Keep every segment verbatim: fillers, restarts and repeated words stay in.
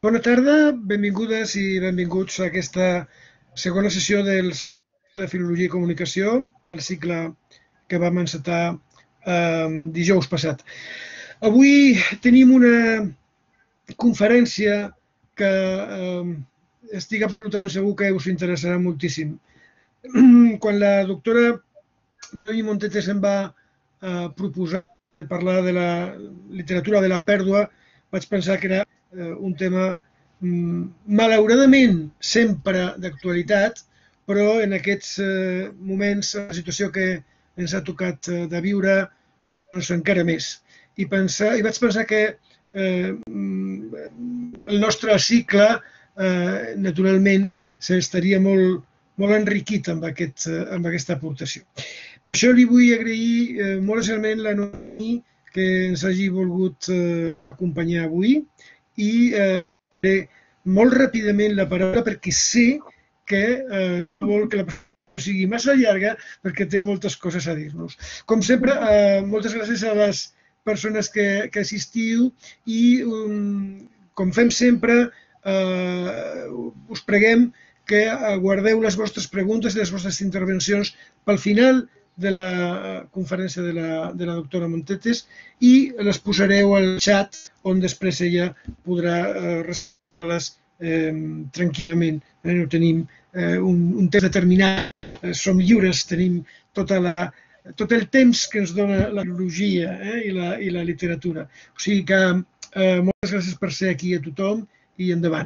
Bona tarda, benvingudes i benvinguts a aquesta segona sessió dels de Filologia i Comunicació, el cicle que vam encetar eh, dijous passat. Avui tenim una conferència que eh, estic absolutament segur que us interessarà moltíssim. Quan la doctora Noemi Montetes em va eh, proposar parlar de la literatura de la pèrdua, vaig pensar que era eh, un tema mm, malauradament sempre d'actualitat, però en aquests eh, moments, la situació que ens ha tocat eh, de viure, doncs encara més. I, pensar, i vaig pensar que eh, mm, el nostre cicle, eh, naturalment, s'estaria molt, molt enriquit amb, aquest, eh, amb aquesta aportació. Per això li vull agrair eh, molt especialment la Noemi que ens hagi volgut eh, acompanyar avui i eh, molt ràpidament la paraula perquè sé que eh, no vol que la sigui massa llarga perquè té moltes coses a dir-nos. Com sempre, eh, moltes gràcies a les persones que, que assistiu i um, com fem sempre, eh, us preguem que guardeu les vostres preguntes i les vostres intervencions pel final de la conferència de la, de la doctora Montetes i les posareu al xat on després ella podrà eh, respondre-les eh, tranquil·lament. Eh, no tenim eh, un, un temps determinat, eh, som lliures, tenim tota la, tot el temps que ens dona la biologia eh, i, la, i la literatura. O sigui que eh, moltes gràcies per ser aquí a tothom i endavant.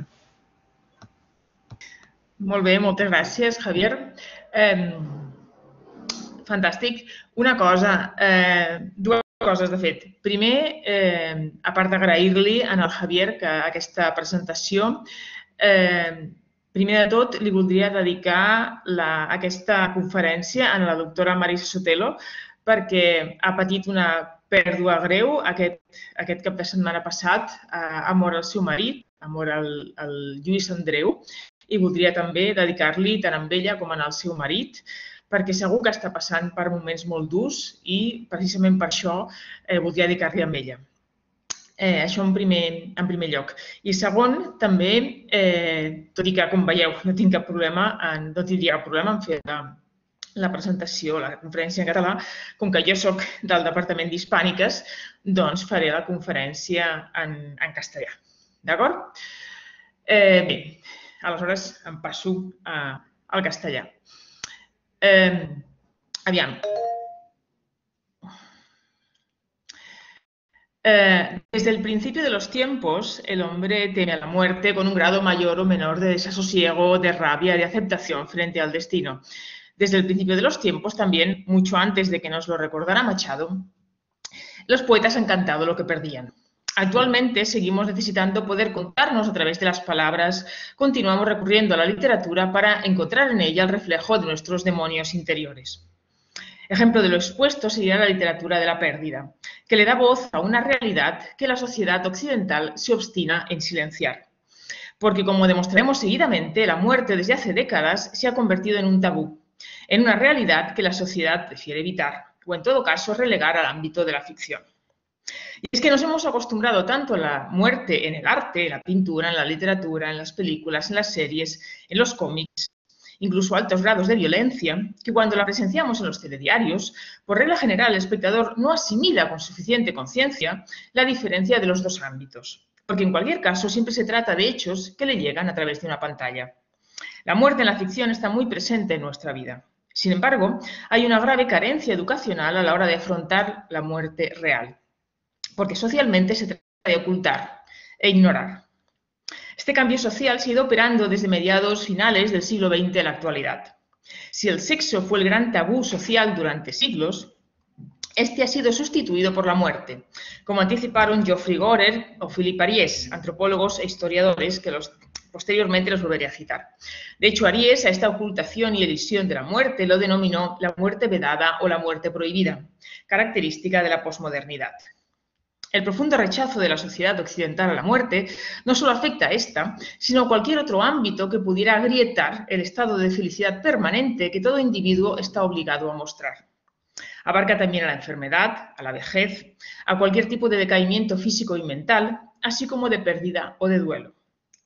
Molt bé, moltes gràcies, Javier. Eh, fantàstic. Una cosa, eh, dues coses, de fet. Primer, eh, a part d'agrair-li al Javier que aquesta presentació, eh, primer de tot, li voldria dedicar la, aquesta conferència a la doctora Marisa Sotelo perquè ha patit una pèrdua greu aquest, aquest cap de setmana passat. Ha mort el seu marit, ha mort el, el Lluís Andreu, i voldria també dedicar-li tant a ella com al seu marit, perquè segur que està passant per moments molt durs i precisament per això eh, voldria dedicar-li a ella. Eh, això en primer, en primer lloc. I segon, també, eh, tot i que, com veieu, no tinc cap problema, en, no tindria cap problema en fer la, la presentació, la conferència en català, com que jo soc del Departament d'Hispàniques, doncs faré la conferència en, en castellà. D'acord? Eh, bé, aleshores em passo a, al castellà. Eh, aviam. Eh, desde el principio de los tiempos, el hombre teme a la muerte con un grado mayor o menor de desasosiego, de rabia, de aceptación frente al destino. Desde el principio de los tiempos, también, mucho antes de que nos lo recordara Machado, los poetas han cantado lo que perdían. Actualmente seguimos necesitando poder contarnos a través de las palabras, continuamos recurriendo a la literatura para encontrar en ella el reflejo de nuestros demonios interiores. Ejemplo de lo expuesto sería la literatura de la pérdida, que le da voz a una realidad que la sociedad occidental se obstina en silenciar. Porque, como demostraremos seguidamente, la muerte desde hace décadas se ha convertido en un tabú, en una realidad que la sociedad prefiere evitar, o en todo caso relegar al ámbito de la ficción. Y es que nos hemos acostumbrado tanto a la muerte en el arte, en la pintura, en la literatura, en las películas, en las series, en los cómics, incluso a altos grados de violencia, que cuando la presenciamos en los telediarios, por regla general el espectador no asimila con suficiente conciencia la diferencia de los dos ámbitos, porque en cualquier caso siempre se trata de hechos que le llegan a través de una pantalla. La muerte en la ficción está muy presente en nuestra vida. Sin embargo, hay una grave carencia educacional a la hora de afrontar la muerte real, porque socialmente se trata de ocultar e ignorar. Este cambio social se ha ido operando desde mediados finales del siglo veinte a la actualidad. Si el sexo fue el gran tabú social durante siglos, este ha sido sustituido por la muerte, como anticiparon Geoffrey Gorer o Philippe Ariès, antropólogos e historiadores que los, posteriormente los volveré a citar. De hecho, Ariès a esta ocultación y elisión de la muerte lo denominó la muerte vedada o la muerte prohibida, característica de la posmodernidad. El profundo rechazo de la sociedad occidental a la muerte no solo afecta a esta, sino a cualquier otro ámbito que pudiera agrietar el estado de felicidad permanente que todo individuo está obligado a mostrar. Abarca también a la enfermedad, a la vejez, a cualquier tipo de decaimiento físico y mental, así como de pérdida o de duelo.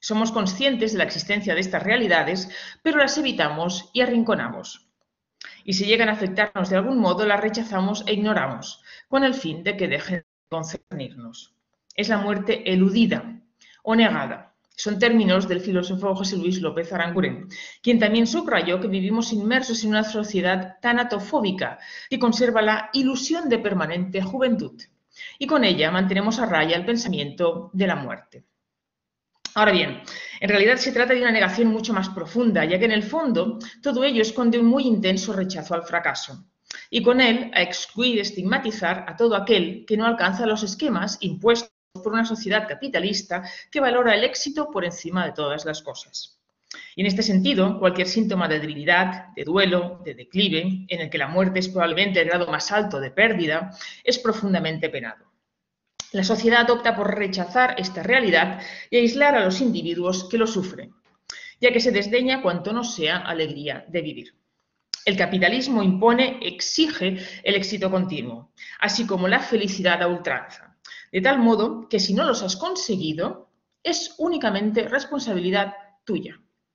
Somos conscientes de la existencia de estas realidades, pero las evitamos y arrinconamos. Y si llegan a afectarnos de algún modo, las rechazamos e ignoramos, con el fin de que dejen de concernirnos. Es la muerte eludida o negada. Son términos del filósofo José Luis López Aranguren, quien también subrayó que vivimos inmersos en una sociedad tanatofóbica que conserva la ilusión de permanente juventud, y con ella mantenemos a raya el pensamiento de la muerte. Ahora bien, en realidad se trata de una negación mucho más profunda, ya que en el fondo todo ello esconde un muy intenso rechazo al fracaso, y con él a excluir y estigmatizar a todo aquel que no alcanza los esquemas impuestos por una sociedad capitalista que valora el éxito por encima de todas las cosas. Y en este sentido, cualquier síntoma de debilidad, de duelo, de declive, en el que la muerte es probablemente el grado más alto de pérdida, es profundamente penado. La sociedad opta por rechazar esta realidad y aislar a los individuos que lo sufren, ya que se desdeña cuanto no sea alegría de vivir. El capitalismo impone, exige el éxito continuo, así como la felicidad a ultranza, de tal modo que si no los has conseguido, es únicamente responsabilidad tuya.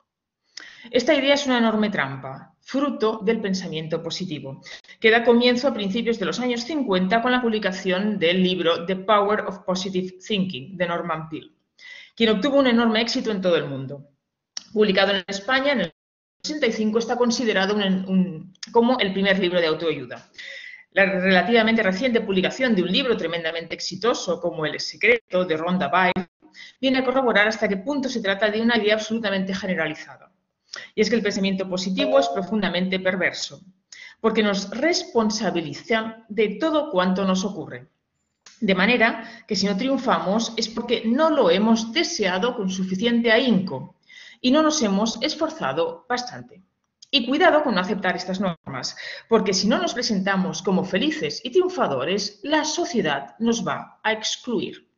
Esta idea es una enorme trampa, fruto del pensamiento positivo, que da comienzo a principios de los años cincuenta con la publicación del libro The Power of Positive Thinking de Norman Peale, quien obtuvo un enorme éxito en todo el mundo. Publicado en España en el ochenta y cinco, está considerado un, un, como el primer libro de autoayuda. La relativamente reciente publicación de un libro tremendamente exitoso como El secreto de Rhonda Byrne viene a corroborar hasta qué punto se trata de una idea absolutamente generalizada. Y es que el pensamiento positivo es profundamente perverso, porque nos responsabiliza de todo cuanto nos ocurre. De manera que si no triunfamos es porque no lo hemos deseado con suficiente ahínco y no nos hemos esforzado bastante. Y cuidado con no aceptar estas normas, porque si no nos presentamos como felices y triunfadores, la sociedad nos va a excluir.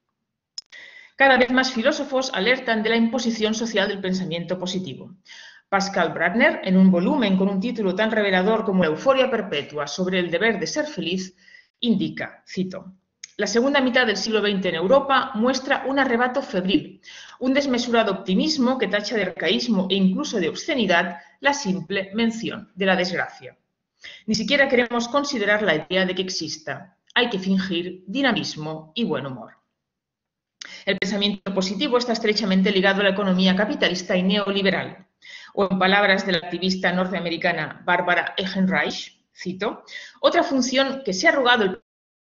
Cada vez más filósofos alertan de la imposición social del pensamiento positivo. Pascal Bruckner, en un volumen con un título tan revelador como La euforia perpetua sobre el deber de ser feliz, indica, cito, la segunda mitad del siglo veinte en Europa muestra un arrebato febril, un desmesurado optimismo que tacha de arcaísmo e incluso de obscenidad la simple mención de la desgracia. Ni siquiera queremos considerar la idea de que exista. Hay que fingir dinamismo y buen humor. El pensamiento positivo está estrechamente ligado a la economía capitalista y neoliberal. O en palabras de la activista norteamericana Barbara Ehrenreich, cito, otra función que se ha arrogado el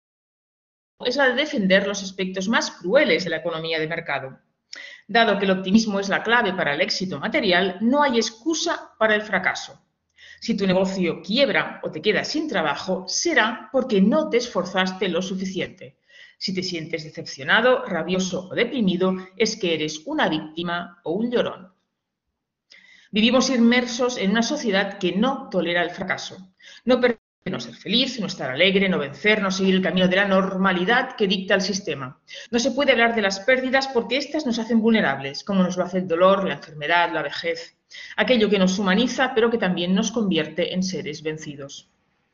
es la de defender los aspectos más crueles de la economía de mercado. Dado que el optimismo es la clave para el éxito material, no hay excusa para el fracaso. Si tu negocio quiebra o te quedas sin trabajo, será porque no te esforzaste lo suficiente. Si te sientes decepcionado, rabioso o deprimido, es que eres una víctima o un llorón. Vivimos inmersos en una sociedad que no tolera el fracaso. No no ser feliz, no estar alegre, no vencer, no seguir el camino de la normalidad que dicta el sistema. No se puede hablar de las pérdidas porque éstas nos hacen vulnerables, como nos lo hace el dolor, la enfermedad, la vejez. Aquello que nos humaniza, pero que también nos convierte en seres vencidos.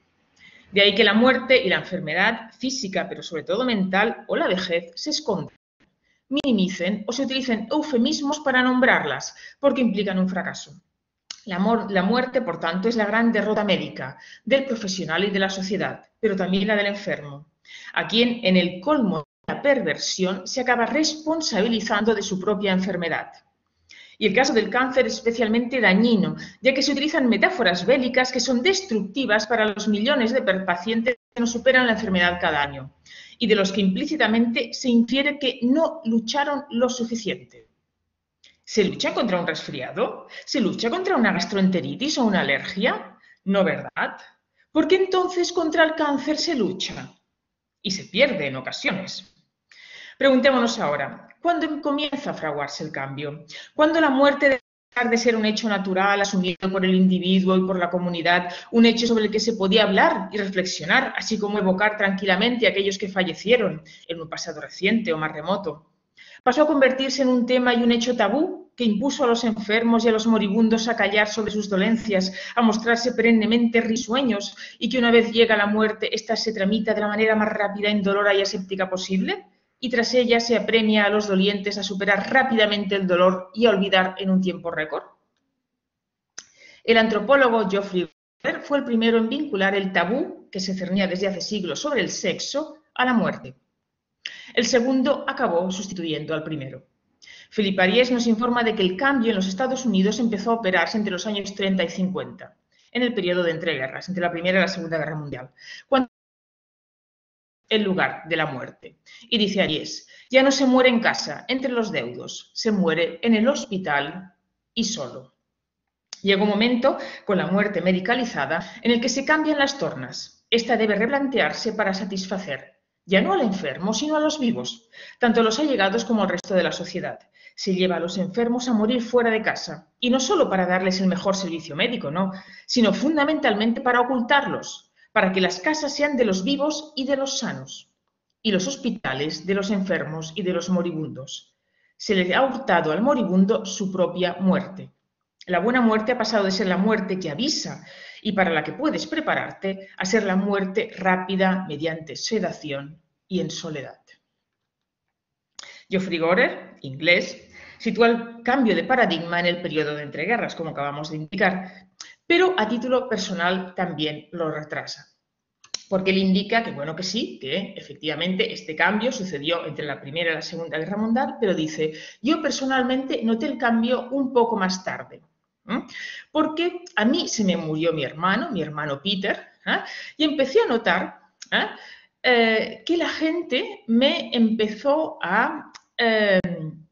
De ahí que la muerte y la enfermedad física, pero sobre todo mental, o la vejez, se escondan, minimicen o se utilicen eufemismos para nombrarlas, porque implican un fracaso. La, la muerte, por tanto, es la gran derrota médica del profesional y de la sociedad, pero también la del enfermo, a quien, en el colmo de la perversión, se acaba responsabilizando de su propia enfermedad. Y el caso del cáncer es especialmente dañino, ya que se utilizan metáforas bélicas que son destructivas para los millones de pacientes que no superan la enfermedad cada año, y de los que implícitamente se infiere que no lucharon lo suficiente. ¿Se lucha contra un resfriado? ¿Se lucha contra una gastroenteritis o una alergia? No, ¿verdad? ¿Por qué entonces contra el cáncer se lucha? Y se pierde en ocasiones. Preguntémonos ahora, ¿cuándo comienza a fraguarse el cambio? ¿Cuándo la muerte debe dejar de ser un hecho natural asumido por el individuo y por la comunidad, un hecho sobre el que se podía hablar y reflexionar, así como evocar tranquilamente a aquellos que fallecieron en un pasado reciente o más remoto? Pasó a convertirse en un tema y un hecho tabú que impuso a los enfermos y a los moribundos a callar sobre sus dolencias, a mostrarse perennemente risueños y que una vez llega la muerte, ésta se tramita de la manera más rápida, indolora y aséptica posible. y tras ella se apremia a los dolientes a superar rápidamente el dolor y a olvidar en un tiempo récord. El antropólogo Geoffrey Gorer fue el primero en vincular el tabú que se cernía desde hace siglos sobre el sexo a la muerte. El segundo acabó sustituyendo al primero. Philippe Ariès nos informa de que el cambio en los Estados Unidos empezó a operarse entre los años treinta y cincuenta, en el periodo de entreguerras, entre la Primera y la Segunda Guerra Mundial, cuando el lugar de la muerte. Y dice Ariès, ya no se muere en casa, entre los deudos, se muere en el hospital y solo. Llega un momento, con la muerte medicalizada, en el que se cambian las tornas. Esta debe replantearse para satisfacer, ya no al enfermo, sino a los vivos, tanto a los allegados como al resto de la sociedad. Se lleva a los enfermos a morir fuera de casa, y no solo para darles el mejor servicio médico, no, sino fundamentalmente para ocultarlos, para que las casas sean de los vivos y de los sanos, y los hospitales de los enfermos y de los moribundos. Se le ha hurtado al moribundo su propia muerte. La buena muerte ha pasado de ser la muerte que avisa y para la que puedes prepararte a ser la muerte rápida mediante sedación y en soledad. Geoffrey Gorer, inglés, sitúa el cambio de paradigma en el periodo de entreguerras, como acabamos de indicar, pero a título personal también lo retrasa. Porque él indica que, bueno, que sí, que efectivamente este cambio sucedió entre la Primera y la Segunda Guerra Mundial, pero dice, yo personalmente noté el cambio un poco más tarde. ¿eh? Porque a mí se me murió mi hermano, mi hermano Peter, ¿eh? y empecé a notar ¿eh? Eh, que la gente me empezó a, eh,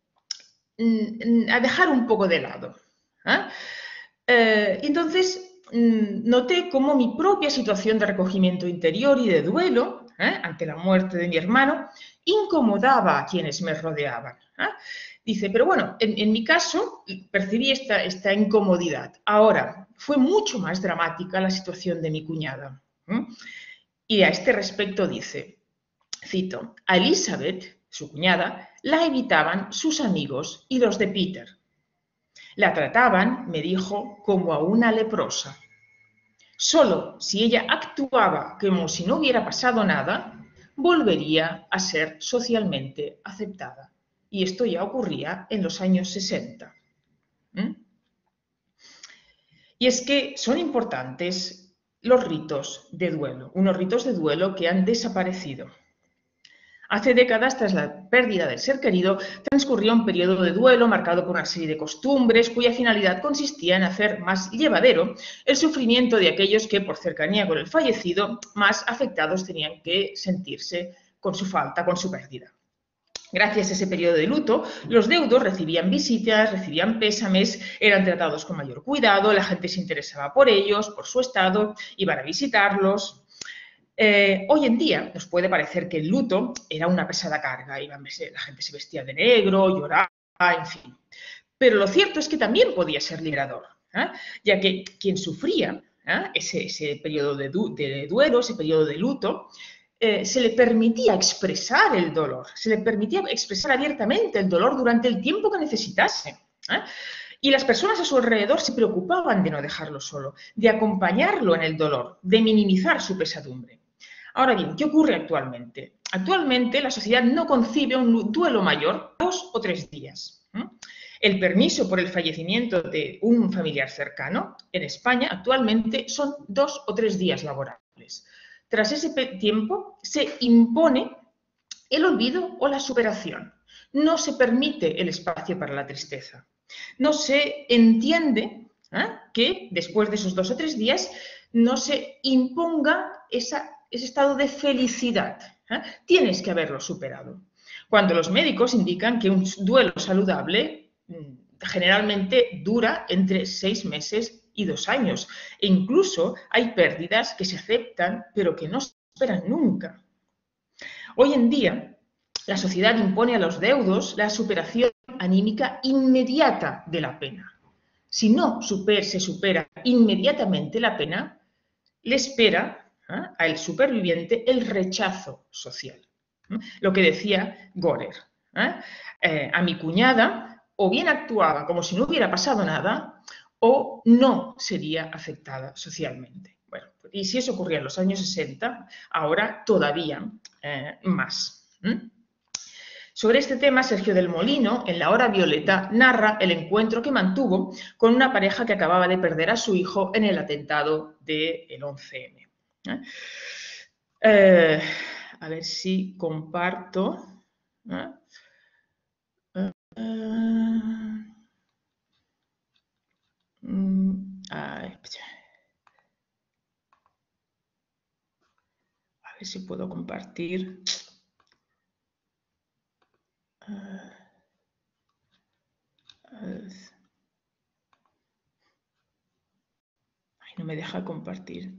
a dejar un poco de lado. ¿eh? Eh, entonces, noté cómo mi propia situación de recogimiento interior y de duelo ¿eh? ante la muerte de mi hermano incomodaba a quienes me rodeaban. ¿eh? Dice, pero bueno, en, en mi caso percibí esta, esta incomodidad. Ahora, fue mucho más dramática la situación de mi cuñada. ¿eh? Y a este respecto dice, cito, a Elizabeth, su cuñada, la evitaban sus amigos y los de Peter. La trataban, me dijo, como a una leprosa. Solo si ella actuaba como si no hubiera pasado nada, volvería a ser socialmente aceptada. Y esto ya ocurría en los años sesenta. ¿Mm? Y es que son importantes los ritos de duelo, unos ritos de duelo que han desaparecido. Hace décadas, tras la pérdida del ser querido, transcurrió un periodo de duelo marcado por una serie de costumbres cuya finalidad consistía en hacer más llevadero el sufrimiento de aquellos que, por cercanía con el fallecido, más afectados tenían que sentirse con su falta, con su pérdida. Gracias a ese periodo de luto, los deudos recibían visitas, recibían pésames, eran tratados con mayor cuidado, la gente se interesaba por ellos, por su estado, iban a visitarlos. Eh, hoy en día nos puede parecer que el luto era una pesada carga, iban, la gente se vestía de negro, lloraba, en fin. Pero lo cierto es que también podía ser liberador, ¿eh? ya que quien sufría ¿eh? ese, ese periodo de, du de duelo, ese periodo de luto, eh, se le permitía expresar el dolor, se le permitía expresar abiertamente el dolor durante el tiempo que necesitase. ¿eh? Y las personas a su alrededor se preocupaban de no dejarlo solo, de acompañarlo en el dolor, de minimizar su pesadumbre. Ahora bien, ¿qué ocurre actualmente? Actualmente la sociedad no concibe un duelo mayor dos o tres días. El permiso por el fallecimiento de un familiar cercano en España actualmente son dos o tres días laborables. Tras ese tiempo se impone el olvido o la superación. No se permite el espacio para la tristeza. No se entiende ¿eh? que después de esos dos o tres días no se imponga esa ese estado de felicidad. ¿eh? Tienes que haberlo superado. Cuando los médicos indican que un duelo saludable generalmente dura entre seis meses y dos años. E incluso hay pérdidas que se aceptan, pero que no se superan nunca. Hoy en día, la sociedad impone a los deudos la superación anímica inmediata de la pena. Si no super, se supera inmediatamente la pena, le espera ¿eh? al superviviente el rechazo social. ¿eh? Lo que decía Gorer. ¿eh? Eh, a mi cuñada o bien actuaba como si no hubiera pasado nada o no sería aceptada socialmente. Bueno, y si eso ocurría en los años sesenta, ahora todavía eh, más. ¿eh? Sobre este tema, Sergio del Molino, en La Hora Violeta, narra el encuentro que mantuvo con una pareja que acababa de perder a su hijo en el atentado del once eme. ¿Eh? Eh, a ver si comparto. ¿Eh? Eh, mm, ay, a ver si puedo compartir. Uh, uh, ay, no me deja compartir.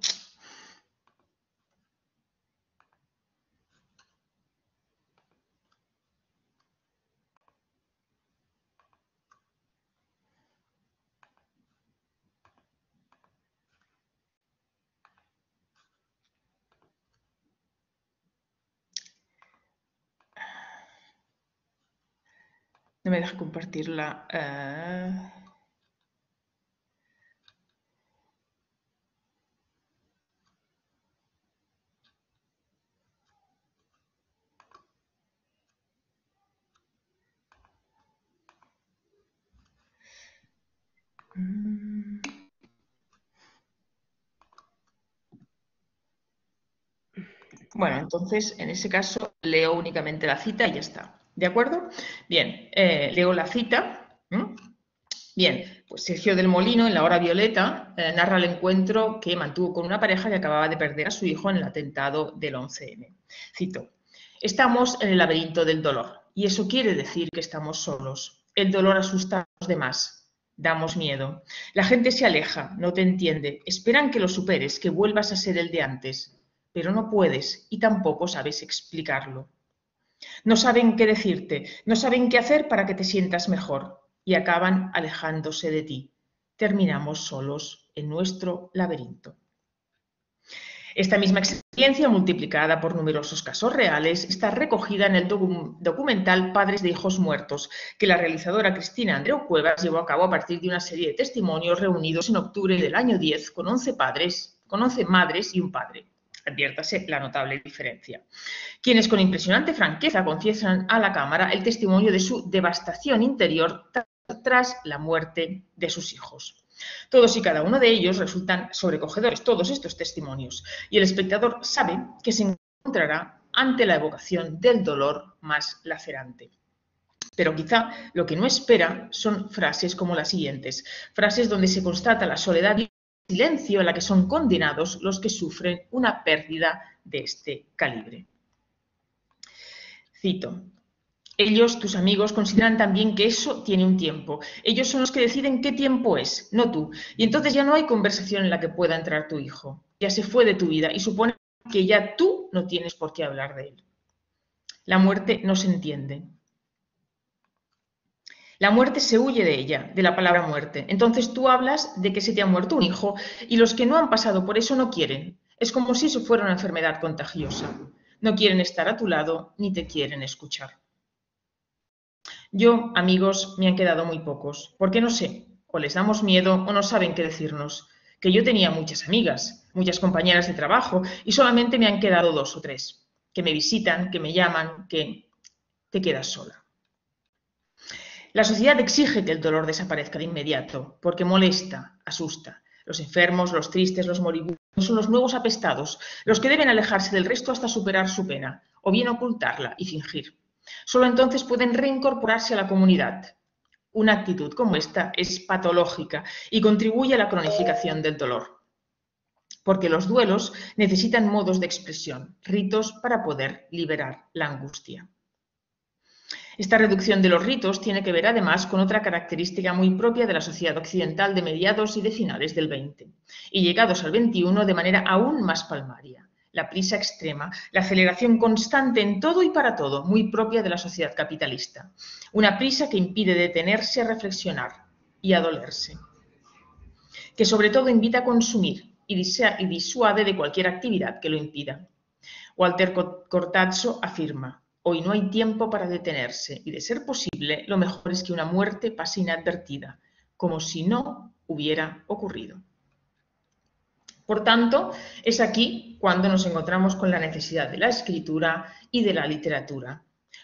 No me deja compartirla. Uh... Bueno, entonces en ese caso leo únicamente la cita y ya está. ¿De acuerdo? Bien, eh, leo la cita. ¿Mm? Bien, pues Sergio del Molino, en La Hora Violeta, eh, narra el encuentro que mantuvo con una pareja que acababa de perder a su hijo en el atentado del once eme. Cito: estamos en el laberinto del dolor y eso quiere decir que estamos solos. El dolor asusta a los demás. Damos miedo. La gente se aleja, no te entiende. Esperan que lo superes, que vuelvas a ser el de antes. Pero no puedes y tampoco sabes explicarlo. No saben qué decirte, no saben qué hacer para que te sientas mejor y acaban alejándose de ti. Terminamos solos en nuestro laberinto. Esta misma experiencia, multiplicada por numerosos casos reales, está recogida en el docu- documental Padres de Hijos Muertos, que la realizadora Cristina Andreu Cuevas llevó a cabo a partir de una serie de testimonios reunidos en octubre del año diez con once padres, con once madres y un padre. Adviértase la notable diferencia. Quienes con impresionante franqueza confiesan a la Cámara el testimonio de su devastación interior tras la muerte de sus hijos. Todos y cada uno de ellos resultan sobrecogedores, todos estos testimonios, y el espectador sabe que se encontrará ante la evocación del dolor más lacerante. Pero quizá lo que no espera son frases como las siguientes, frases donde se constata la soledad y el silencio a la que son condenados los que sufren una pérdida de este calibre. Cito: ellos, tus amigos, consideran también que eso tiene un tiempo. Ellos son los que deciden qué tiempo es, no tú. Y entonces ya no hay conversación en la que pueda entrar tu hijo. Ya se fue de tu vida y supone que ya tú no tienes por qué hablar de él. La muerte no se entiende. La muerte se huye de ella, de la palabra muerte. Entonces tú hablas de que se te ha muerto un hijo y los que no han pasado por eso no quieren. Es como si eso fuera una enfermedad contagiosa. No quieren estar a tu lado ni te quieren escuchar. Yo, amigos, me han quedado muy pocos, porque no sé, o les damos miedo o no saben qué decirnos. Que yo tenía muchas amigas, muchas compañeras de trabajo, y solamente me han quedado dos o tres, que me visitan, que me llaman, que te quedas sola. La sociedad exige que el dolor desaparezca de inmediato, porque molesta, asusta. Los enfermos, los tristes, los moribundos son los nuevos apestados, los que deben alejarse del resto hasta superar su pena, o bien ocultarla y fingir. Solo entonces pueden reincorporarse a la comunidad. Una actitud como esta es patológica y contribuye a la cronificación del dolor, porque los duelos necesitan modos de expresión, ritos para poder liberar la angustia. Esta reducción de los ritos tiene que ver además con otra característica muy propia de la sociedad occidental de mediados y de finales del veinte, y llegados al veintiuno de manera aún más palmaria. La prisa extrema, la aceleración constante en todo y para todo, muy propia de la sociedad capitalista. Una prisa que impide detenerse a reflexionar y a dolerse. Que sobre todo invita a consumir y disuade de cualquier actividad que lo impida. Walter Cortazzo afirma: hoy no hay tiempo para detenerse y, de ser posible, lo mejor es que una muerte pase inadvertida, como si no hubiera ocurrido. Por tanto, es aquí cuando nos encontramos con la necesidad de la escritura y de la literatura,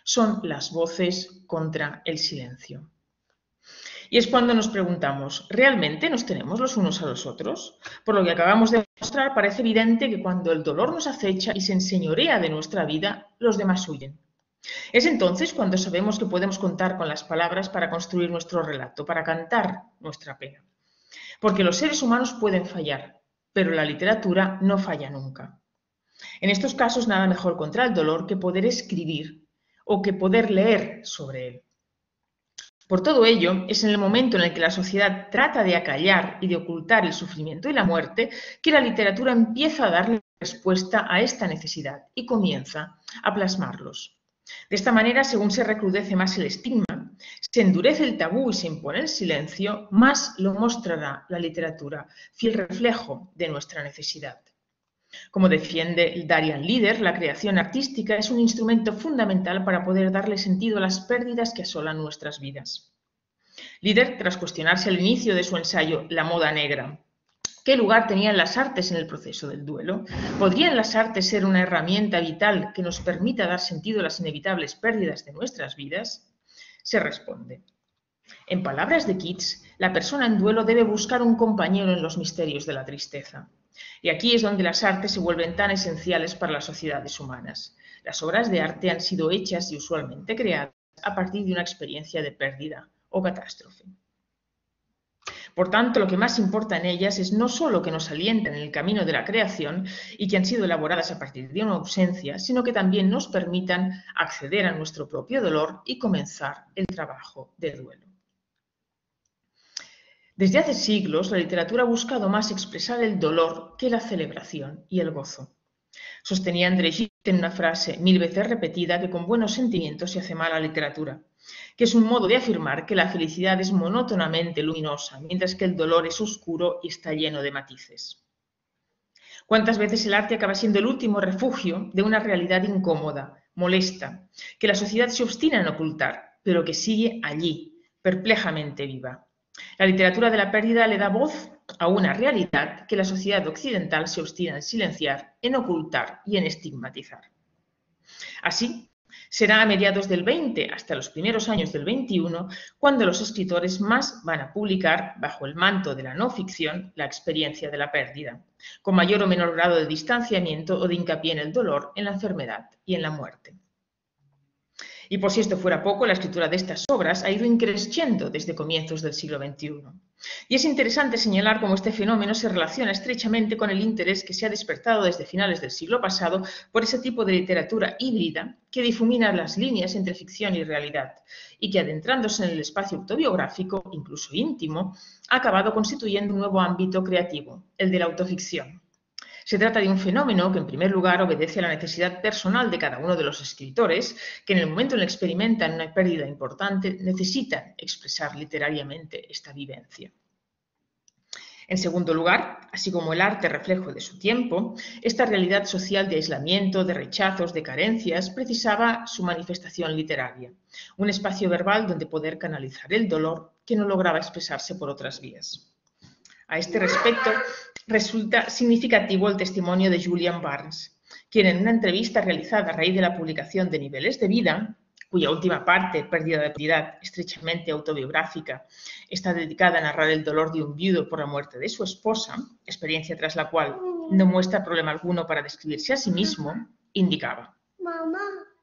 Son las voces contra el silencio. Y es cuando nos preguntamos, ¿realmente nos tenemos los unos a los otros? Por lo que acabamos de mostrar, parece evidente que cuando el dolor nos acecha y se enseñorea de nuestra vida, los demás huyen. Es entonces cuando sabemos que podemos contar con las palabras para construir nuestro relato, para cantar nuestra pena. Porque los seres humanos pueden fallar, pero la literatura no falla nunca. En estos casos, nada mejor contra el dolor que poder escribir o que poder leer sobre él. Por todo ello, es en el momento en el que la sociedad trata de acallar y de ocultar el sufrimiento y la muerte que la literatura empieza a darle respuesta a esta necesidad y comienza a plasmarlos. De esta manera, según se recrudece más el estigma, se endurece el tabú y se impone el silencio, más lo mostrará la literatura, fiel reflejo de nuestra necesidad. Como defiende Darian Leader, la creación artística es un instrumento fundamental para poder darle sentido a las pérdidas que asolan nuestras vidas. Leader, tras cuestionarse al inicio de su ensayo La moda negra, ¿qué lugar tenían las artes en el proceso del duelo? ¿Podrían las artes ser una herramienta vital que nos permita dar sentido a las inevitables pérdidas de nuestras vidas? Se responde. En palabras de Keats, la persona en duelo debe buscar un compañero en los misterios de la tristeza. Y aquí es donde las artes se vuelven tan esenciales para las sociedades humanas. Las obras de arte han sido hechas y usualmente creadas a partir de una experiencia de pérdida o catástrofe. Por tanto, lo que más importa en ellas es no solo que nos alienten en el camino de la creación y que han sido elaboradas a partir de una ausencia, sino que también nos permitan acceder a nuestro propio dolor y comenzar el trabajo de duelo. Desde hace siglos, la literatura ha buscado más expresar el dolor que la celebración y el gozo. Sostenía André Gide en una frase mil veces repetida que con buenos sentimientos se hace mal a la literatura, que es un modo de afirmar que la felicidad es monótonamente luminosa, mientras que el dolor es oscuro y está lleno de matices. ¿Cuántas veces el arte acaba siendo el último refugio de una realidad incómoda, molesta, que la sociedad se obstina en ocultar, pero que sigue allí, perplejamente viva? La literatura de la pérdida le da voz a una realidad que la sociedad occidental se obstina en silenciar, en ocultar y en estigmatizar. Así, será a mediados del veinte hasta los primeros años del veintiuno cuando los escritores más van a publicar, bajo el manto de la no ficción, la experiencia de la pérdida, con mayor o menor grado de distanciamiento o de hincapié en el dolor, en la enfermedad y en la muerte. Y por si esto fuera poco, la escritura de estas obras ha ido increciendo desde comienzos del siglo veintiuno. Y es interesante señalar cómo este fenómeno se relaciona estrechamente con el interés que se ha despertado desde finales del siglo pasado por ese tipo de literatura híbrida que difumina las líneas entre ficción y realidad y que, adentrándose en el espacio autobiográfico, incluso íntimo, ha acabado constituyendo un nuevo ámbito creativo, el de la autoficción. Se trata de un fenómeno que, en primer lugar, obedece a la necesidad personal de cada uno de los escritores, que en el momento en el que experimentan una pérdida importante, necesitan expresar literariamente esta vivencia. En segundo lugar, así como el arte reflejo de su tiempo, esta realidad social de aislamiento, de rechazos, de carencias, precisaba su manifestación literaria, un espacio verbal donde poder canalizar el dolor que no lograba expresarse por otras vías. A este respecto, resulta significativo el testimonio de Julian Barnes, quien en una entrevista realizada a raíz de la publicación de Niveles de vida, cuya última parte, Pérdida de identidad, estrechamente autobiográfica, está dedicada a narrar el dolor de un viudo por la muerte de su esposa, experiencia tras la cual no muestra problema alguno para describirse a sí mismo, indicaba. Mamá.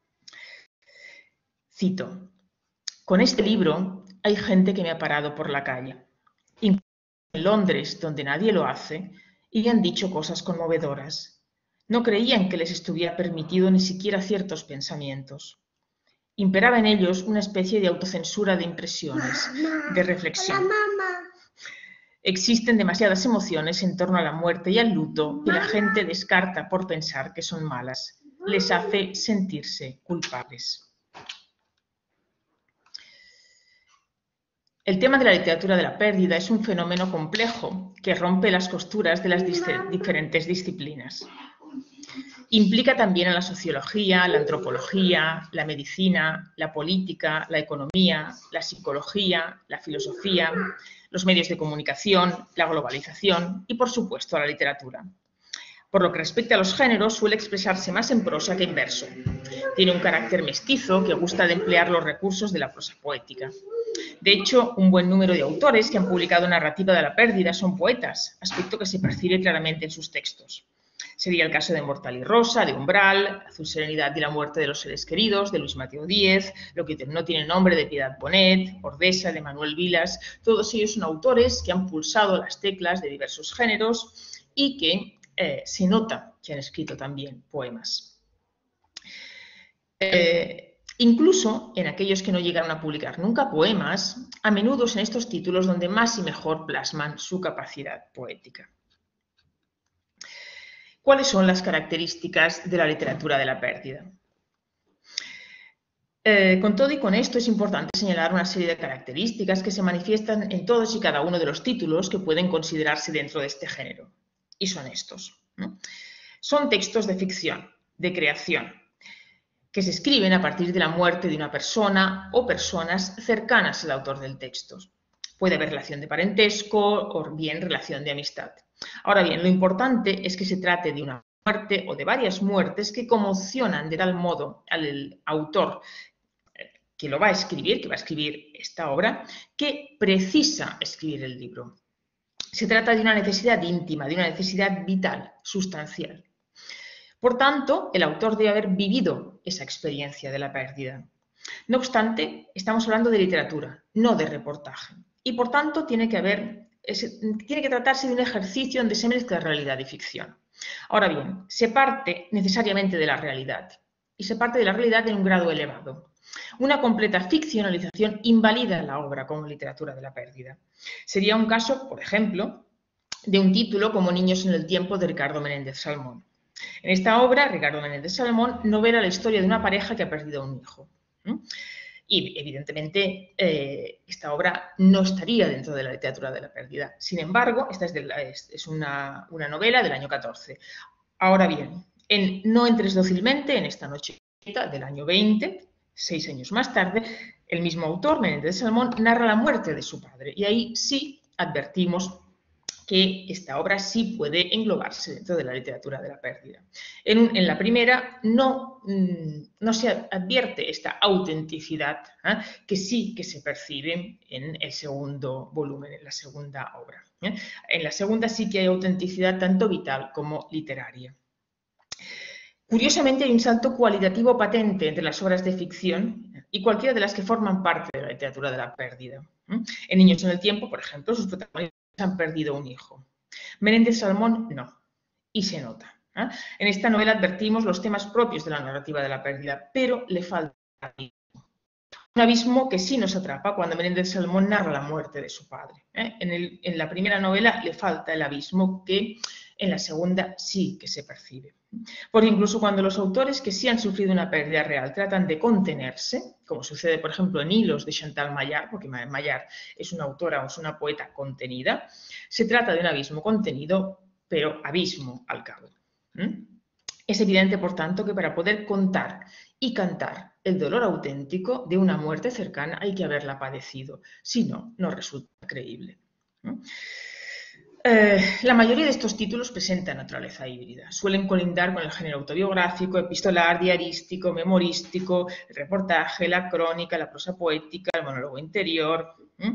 Cito, con este libro hay gente que me ha parado por la calle. En Londres, donde nadie lo hace, y han dicho cosas conmovedoras. No creían que les estuviera permitido ni siquiera ciertos pensamientos. Imperaba en ellos una especie de autocensura de impresiones, de reflexión. Existen demasiadas emociones en torno a la muerte y al luto que la gente descarta por pensar que son malas. Les hace sentirse culpables. El tema de la literatura de la pérdida es un fenómeno complejo que rompe las costuras de las diferentes disciplinas. Implica también a la sociología, la antropología, la medicina, la política, la economía, la psicología, la filosofía, los medios de comunicación, la globalización y, por supuesto, a la literatura. Por lo que respecta a los géneros, suele expresarse más en prosa que en verso. Tiene un carácter mestizo que gusta de emplear los recursos de la prosa poética. De hecho, un buen número de autores que han publicado narrativa de la pérdida son poetas, aspecto que se percibe claramente en sus textos. Sería el caso de Mortal y Rosa, de Umbral, Azul Serenidad y la muerte de los seres queridos, de Luis Mateo Díez, Lo que no tiene nombre, de Piedad Bonet, Ordesa, de Manuel Vilas. Todos ellos son autores que han pulsado las teclas de diversos géneros y que eh, se nota que han escrito también poemas. Eh, incluso en aquellos que no llegaron a publicar nunca poemas, a menudo es en estos títulos donde más y mejor plasman su capacidad poética. ¿Cuáles son las características de la literatura de la pérdida? Eh, con todo y con esto es importante señalar una serie de características que se manifiestan en todos y cada uno de los títulos que pueden considerarse dentro de este género. Y son estos, ¿no? Son textos de ficción, de creación, que se escriben a partir de la muerte de una persona o personas cercanas al autor del texto. Puede haber relación de parentesco o bien relación de amistad. Ahora bien, lo importante es que se trate de una muerte o de varias muertes que conmocionan de tal modo al autor que lo va a escribir, que va a escribir esta obra, que precisa escribir el libro. Se trata de una necesidad íntima, de una necesidad vital, sustancial. Por tanto, el autor debe haber vivido esa experiencia de la pérdida. No obstante, estamos hablando de literatura, no de reportaje. Y por tanto, tiene que haber, es, tiene que tratarse de un ejercicio donde se mezcla realidad y ficción. Ahora bien, se parte necesariamente de la realidad. Y se parte de la realidad en un grado elevado. Una completa ficcionalización invalida la obra como literatura de la pérdida. Sería un caso, por ejemplo, de un título como Niños en el tiempo de Ricardo Menéndez Salmón. En esta obra, Ricardo Menéndez Salmón novela la historia de una pareja que ha perdido a un hijo. Y, evidentemente, eh, esta obra no estaría dentro de la literatura de la pérdida. Sin embargo, esta es, de la, es, es una, una novela del año catorce. Ahora bien, en No entres dócilmente, en esta noche del año veinte, seis años más tarde, el mismo autor, Menéndez Salmón, narra la muerte de su padre. Y ahí sí advertimos que esta obra sí puede englobarse dentro de la literatura de la pérdida. En, un, en la primera no, no se advierte esta autenticidad, ¿eh? que sí que se percibe en el segundo volumen, en la segunda obra. ¿eh? En la segunda sí que hay autenticidad tanto vital como literaria. Curiosamente hay un salto cualitativo patente entre las obras de ficción y cualquiera de las que forman parte de la literatura de la pérdida. En Niños en el tiempo, por ejemplo, sus protagonistas han perdido un hijo. Menéndez Salmón no, y se nota. ¿eh? En esta novela advertimos los temas propios de la narrativa de la pérdida, pero le falta abismo. Un abismo que sí nos atrapa cuando Menéndez Salmón narra la muerte de su padre. ¿eh? En, el, en la primera novela le falta el abismo que en la segunda sí que se percibe. Porque incluso cuando los autores que sí han sufrido una pérdida real tratan de contenerse, como sucede por ejemplo en Hilos de Chantal Maillard, porque Maillard es una autora o es una poeta contenida, se trata de un abismo contenido, pero abismo al cabo. ¿Mm? Es evidente, por tanto, que para poder contar y cantar el dolor auténtico de una muerte cercana hay que haberla padecido, si no, no resulta creíble. ¿Mm? Eh, la mayoría de estos títulos presentan naturaleza híbrida. Suelen colindar con el género autobiográfico, epistolar, diarístico, memorístico, el reportaje, la crónica, la prosa poética, el monólogo interior. ¿Mm?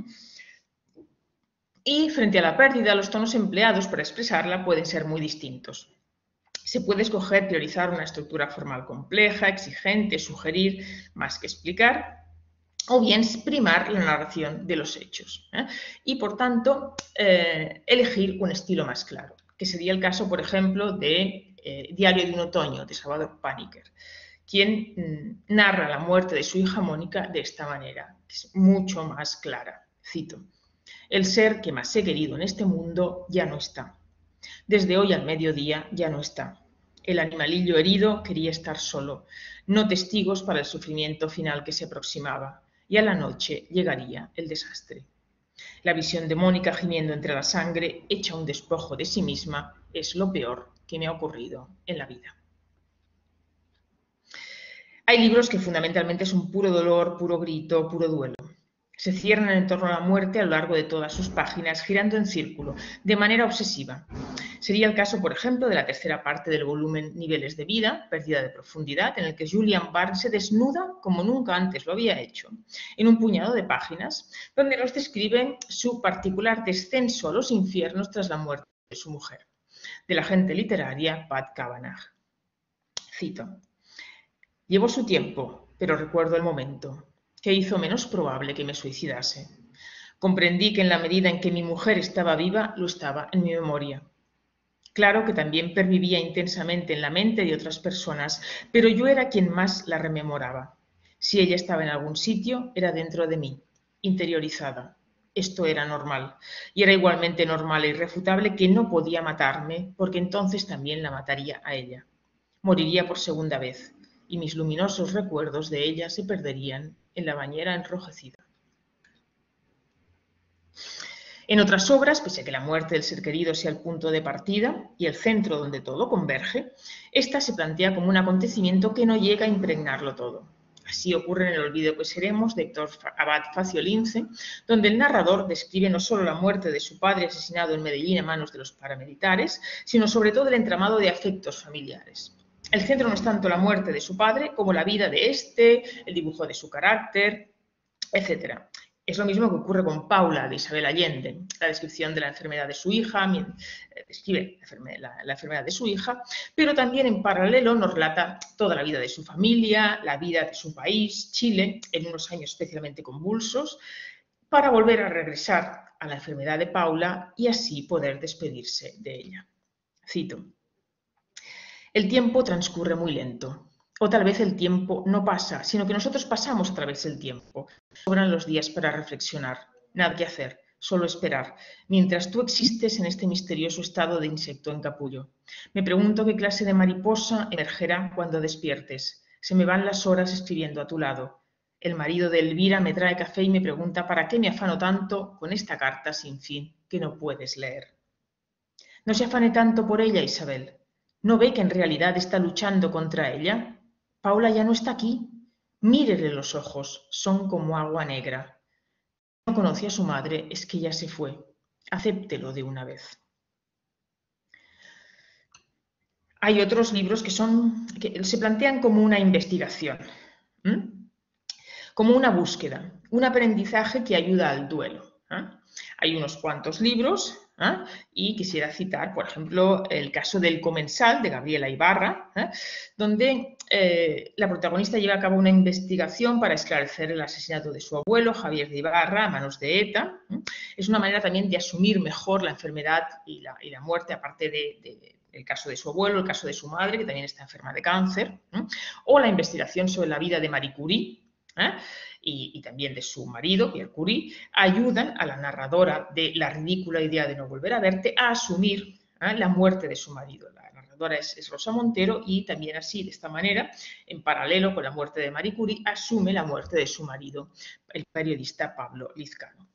Y frente a la pérdida, los tonos empleados para expresarla pueden ser muy distintos. Se puede escoger priorizar una estructura formal compleja, exigente, sugerir más que explicar, o bien primar la narración de los hechos. ¿eh? Y, por tanto, eh, elegir un estilo más claro, que sería el caso, por ejemplo, de eh, Diario de un otoño, de Salvador Paniker, quien mm, narra la muerte de su hija Mónica de esta manera, que es mucho más clara. Cito: el ser que más he querido en este mundo ya no está. Desde hoy al mediodía ya no está. El animalillo herido quería estar solo, no testigos para el sufrimiento final que se aproximaba. Y a la noche llegaría el desastre. La visión de Mónica gimiendo entre la sangre, hecha un despojo de sí misma, es lo peor que me ha ocurrido en la vida. Hay libros que fundamentalmente son puro dolor, puro grito, puro duelo. Se cierran en torno a la muerte a lo largo de todas sus páginas, girando en círculo, de manera obsesiva. Sería el caso, por ejemplo, de la tercera parte del volumen Niveles de vida, pérdida de profundidad, en el que Julian Barnes se desnuda, como nunca antes lo había hecho, en un puñado de páginas, donde nos describe su particular descenso a los infiernos tras la muerte de su mujer, de la agente literaria Pat Cavanagh. Cito: «Llevó su tiempo, pero recuerdo el momento que hizo menos probable que me suicidase. Comprendí que en la medida en que mi mujer estaba viva, lo estaba en mi memoria. Claro que también pervivía intensamente en la mente de otras personas, pero yo era quien más la rememoraba. Si ella estaba en algún sitio, era dentro de mí, interiorizada. Esto era normal, y era igualmente normal e irrefutable que no podía matarme, porque entonces también la mataría a ella. Moriría por segunda vez, y mis luminosos recuerdos de ella se perderían en la bañera enrojecida». En otras obras, pese a que la muerte del ser querido sea el punto de partida y el centro donde todo converge, esta se plantea como un acontecimiento que no llega a impregnarlo todo. Así ocurre en El olvido que seremos, de Héctor Abad Facio Lince, donde el narrador describe no solo la muerte de su padre asesinado en Medellín a manos de los paramilitares, sino sobre todo el entramado de afectos familiares. El centro no es tanto la muerte de su padre como la vida de éste, el dibujo de su carácter, etcétera. Es lo mismo que ocurre con Paula, de Isabel Allende. La descripción de la enfermedad de su hija, describe la, la enfermedad de su hija, pero también en paralelo nos relata toda la vida de su familia, la vida de su país, Chile, en unos años especialmente convulsos, para volver a regresar a la enfermedad de Paula y así poder despedirse de ella. Cito: «El tiempo transcurre muy lento. O tal vez el tiempo no pasa, sino que nosotros pasamos a través del tiempo. Sobran los días para reflexionar. Nada que hacer, solo esperar, mientras tú existes en este misterioso estado de insecto en capullo. Me pregunto qué clase de mariposa emergerá cuando despiertes. Se me van las horas escribiendo a tu lado. El marido de Elvira me trae café y me pregunta para qué me afano tanto con esta carta sin fin que no puedes leer. No se afane tanto por ella, Isabel. ¿No ve que en realidad está luchando contra ella? Paula ya no está aquí. Mírele los ojos, son como agua negra. No conoce a su madre, es que ya se fue. Acéptelo de una vez». Hay otros libros que, son, que se plantean como una investigación, ¿eh? como una búsqueda, un aprendizaje que ayuda al duelo. ¿eh? Hay unos cuantos libros, ¿eh? y quisiera citar, por ejemplo, el caso del Comensal, de Gabriela Ibarra, ¿eh? donde eh, la protagonista lleva a cabo una investigación para esclarecer el asesinato de su abuelo, Javier de Ibarra, a manos de ETA. ¿eh? Es una manera también de asumir mejor la enfermedad y la, y la muerte, aparte de, de el caso de su abuelo, el caso de su madre, que también está enferma de cáncer, ¿eh? o la investigación sobre la vida de Marie Curie, ¿eh? Y, y también de su marido, Pierre Curie, ayudan a la narradora de La ridícula idea de no volver a verte a asumir ¿eh? la muerte de su marido. La narradora es, es Rosa Montero y también así, de esta manera, en paralelo con la muerte de Marie Curie, asume la muerte de su marido, el periodista Pablo Lizcano.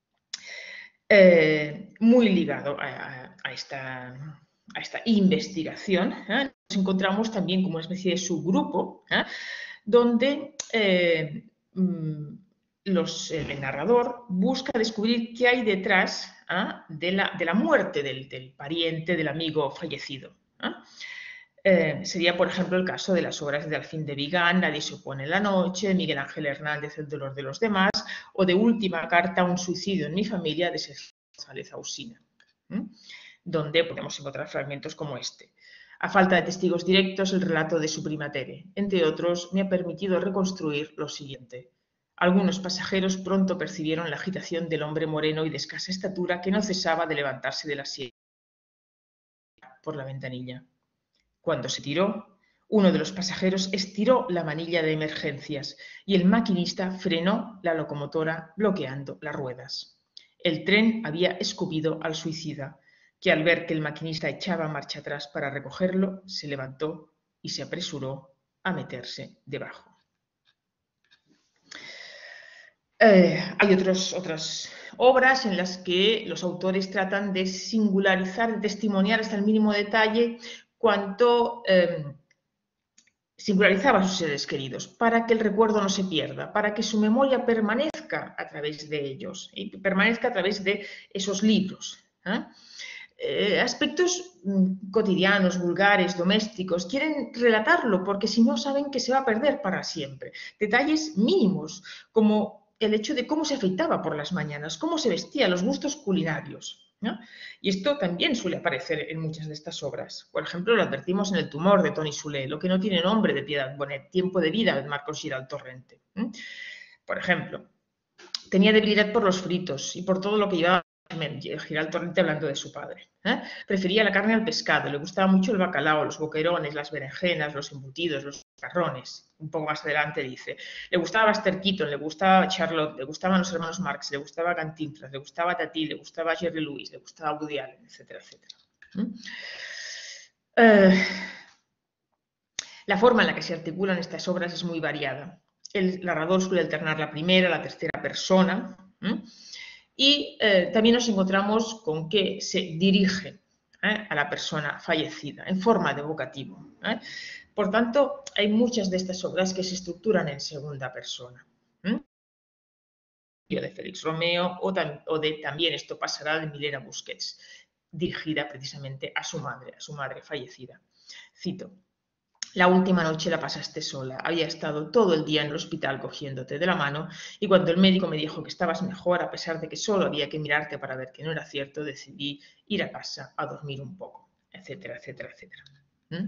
Eh, muy ligado a, a, a esta... a esta investigación, ¿eh? nos encontramos también como una especie de subgrupo, ¿eh? donde eh, los, el narrador busca descubrir qué hay detrás ¿eh? de, la, de la muerte del, del pariente, del amigo fallecido. ¿eh? Eh, sería, por ejemplo, el caso de las obras de Alfín de Vigán, Nadie se opone en la noche, Miguel Ángel Hernández, El dolor de los demás, o de Última carta, Un suicidio en mi familia, de Sergio González Ausina, ¿eh? donde podemos encontrar fragmentos como este. A falta de testigos directos, el relato de su prima Tere, entre otros, me ha permitido reconstruir lo siguiente. Algunos pasajeros pronto percibieron la agitación del hombre moreno y de escasa estatura que no cesaba de levantarse del asiento por la ventanilla. Cuando se tiró, uno de los pasajeros estiró la manilla de emergencias y el maquinista frenó la locomotora bloqueando las ruedas. El tren había escupido al suicida, que al ver que el maquinista echaba marcha atrás para recogerlo, se levantó y se apresuró a meterse debajo. Eh, hay otros, otras obras en las que los autores tratan de singularizar, de testimoniar hasta el mínimo detalle cuánto eh, singularizaba a sus seres queridos, para que el recuerdo no se pierda, para que su memoria permanezca a través de ellos y permanezca a través de esos libros. ¿eh? Eh, aspectos mm, cotidianos, vulgares, domésticos, quieren relatarlo porque si no saben que se va a perder para siempre. Detalles mínimos, como el hecho de cómo se afeitaba por las mañanas, cómo se vestía, los gustos culinarios. ¿no? Y esto también suele aparecer en muchas de estas obras. Por ejemplo, lo advertimos en El tumor de Tony Soule, Lo que no tiene nombre de Piedad Bonet, Tiempo de vida de Marcos Giral Torrente. ¿eh? Por ejemplo, tenía debilidad por los fritos y por todo lo que llevaba Giral Torrente hablando de su padre. ¿eh? Prefería la carne al pescado, le gustaba mucho el bacalao, los boquerones, las berenjenas, los embutidos, los carrones. Un poco más adelante dice, le gustaba Buster Keaton, le gustaba Charlotte, le gustaban los hermanos Marx, le gustaba Cantinflas, le gustaba Tati, le gustaba Jerry Lewis, le gustaba Woody Allen, etcétera, etcétera. ¿Mm? Eh, la forma en la que se articulan estas obras es muy variada. El narrador suele alternar la primera, la tercera persona, ¿eh? Y eh, también nos encontramos con que se dirige ¿eh? a la persona fallecida en forma de vocativo. ¿eh? Por tanto, hay muchas de estas obras que se estructuran en segunda persona. ¿eh? De Félix Romeo o, o de también Esto pasará de Milena Busquets, dirigida precisamente a su madre, a su madre fallecida. Cito. La última noche la pasaste sola. Había estado todo el día en el hospital cogiéndote de la mano y cuando el médico me dijo que estabas mejor, a pesar de que solo había que mirarte para ver que no era cierto, decidí ir a casa a dormir un poco, etcétera, etcétera, etcétera. ¿Mm?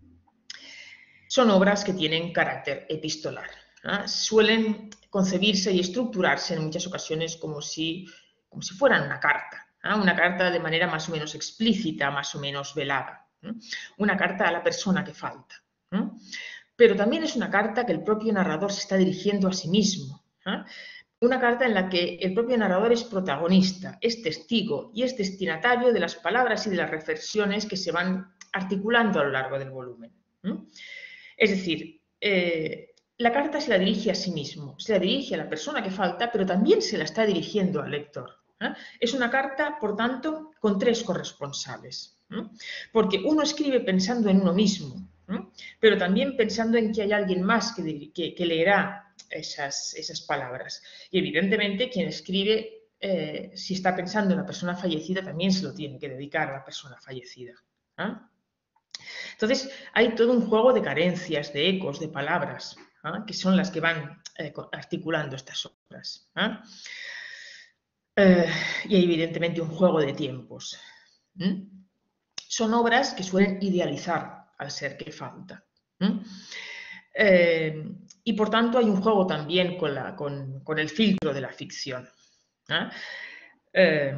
Son obras que tienen carácter epistolar. ¿eh? Suelen concebirse y estructurarse en muchas ocasiones como si, como si fueran una carta. ¿eh? Una carta de manera más o menos explícita, más o menos velada. ¿eh? Una carta a la persona que falta. ¿eh? Pero también es una carta que el propio narrador se está dirigiendo a sí mismo. ¿eh? Una carta en la que el propio narrador es protagonista, es testigo y es destinatario de las palabras y de las reflexiones que se van articulando a lo largo del volumen. ¿eh? Es decir, eh, la carta se la dirige a sí mismo, se la dirige a la persona que falta, pero también se la está dirigiendo al lector. ¿eh? Es una carta, por tanto, con tres corresponsales. ¿eh? Porque uno escribe pensando en uno mismo, ¿eh? pero también pensando en que hay alguien más que, que, que leerá esas, esas palabras. Y evidentemente quien escribe, eh, si está pensando en la persona fallecida, también se lo tiene que dedicar a la persona fallecida. ¿eh? Entonces, hay todo un juego de carencias, de ecos, de palabras, ¿eh? que son las que van eh, articulando estas obras. ¿eh? Eh, y hay evidentemente un juego de tiempos. ¿eh? Son obras que suelen idealizar al ser que falta. ¿eh? Eh, y por tanto hay un juego también con, la, con, con el filtro de la ficción. ¿eh? Eh,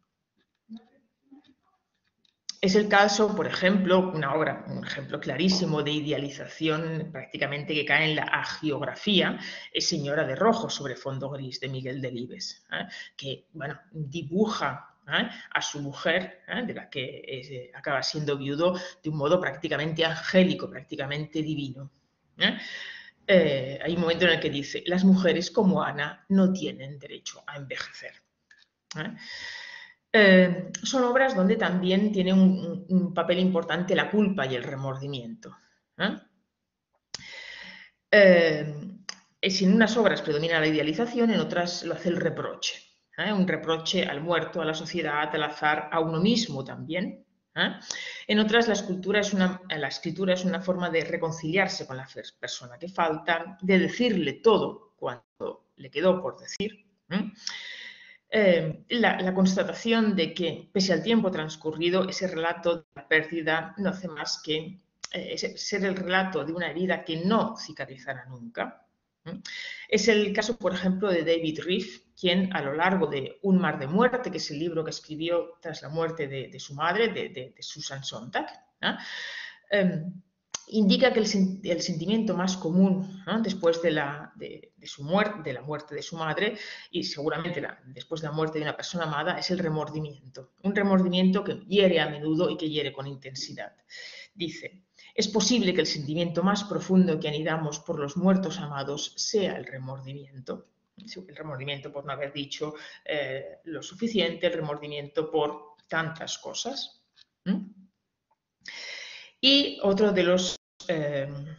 Es el caso, por ejemplo, una obra, un ejemplo clarísimo de idealización prácticamente que cae en la agiografía, es Señora de Rojo sobre fondo gris de Miguel Delibes, ¿eh? que bueno, dibuja ¿eh? a su mujer, ¿eh? de la que eh, acaba siendo viudo, de un modo prácticamente angélico, prácticamente divino. ¿eh? Eh, hay un momento en el que dice, las mujeres como Ana no tienen derecho a envejecer. ¿eh? Eh, son obras donde también tiene un, un, papel importante la culpa y el remordimiento. ¿eh? Eh, si en unas obras predomina la idealización, en otras lo hace el reproche. ¿eh? Un reproche al muerto, a la sociedad, al azar, a uno mismo también. ¿eh? En otras la escultura es una, la escritura es una forma de reconciliarse con la persona que falta, de decirle todo cuanto le quedó por decir. ¿eh? Eh, la, la constatación de que, pese al tiempo transcurrido, ese relato de la pérdida no hace más que eh, ser el relato de una herida que no cicatrizará nunca. ¿eh? Es el caso, por ejemplo, de David Rieff, quien a lo largo de Un mar de muerte, que es el libro que escribió tras la muerte de, de su madre, de, de, de Susan Sontag, ¿eh? Eh, indica que el, el, sentimiento más común ¿no? después de la, de, de, su muerte, de la muerte de su madre y seguramente la, después de la muerte de una persona amada es el remordimiento. Un remordimiento que hiere a menudo y que hiere con intensidad. Dice, es posible que el sentimiento más profundo que anidamos por los muertos amados sea el remordimiento. El remordimiento por no haber dicho eh, lo suficiente, el remordimiento por tantas cosas. ¿Mm? Y otro de los, eh,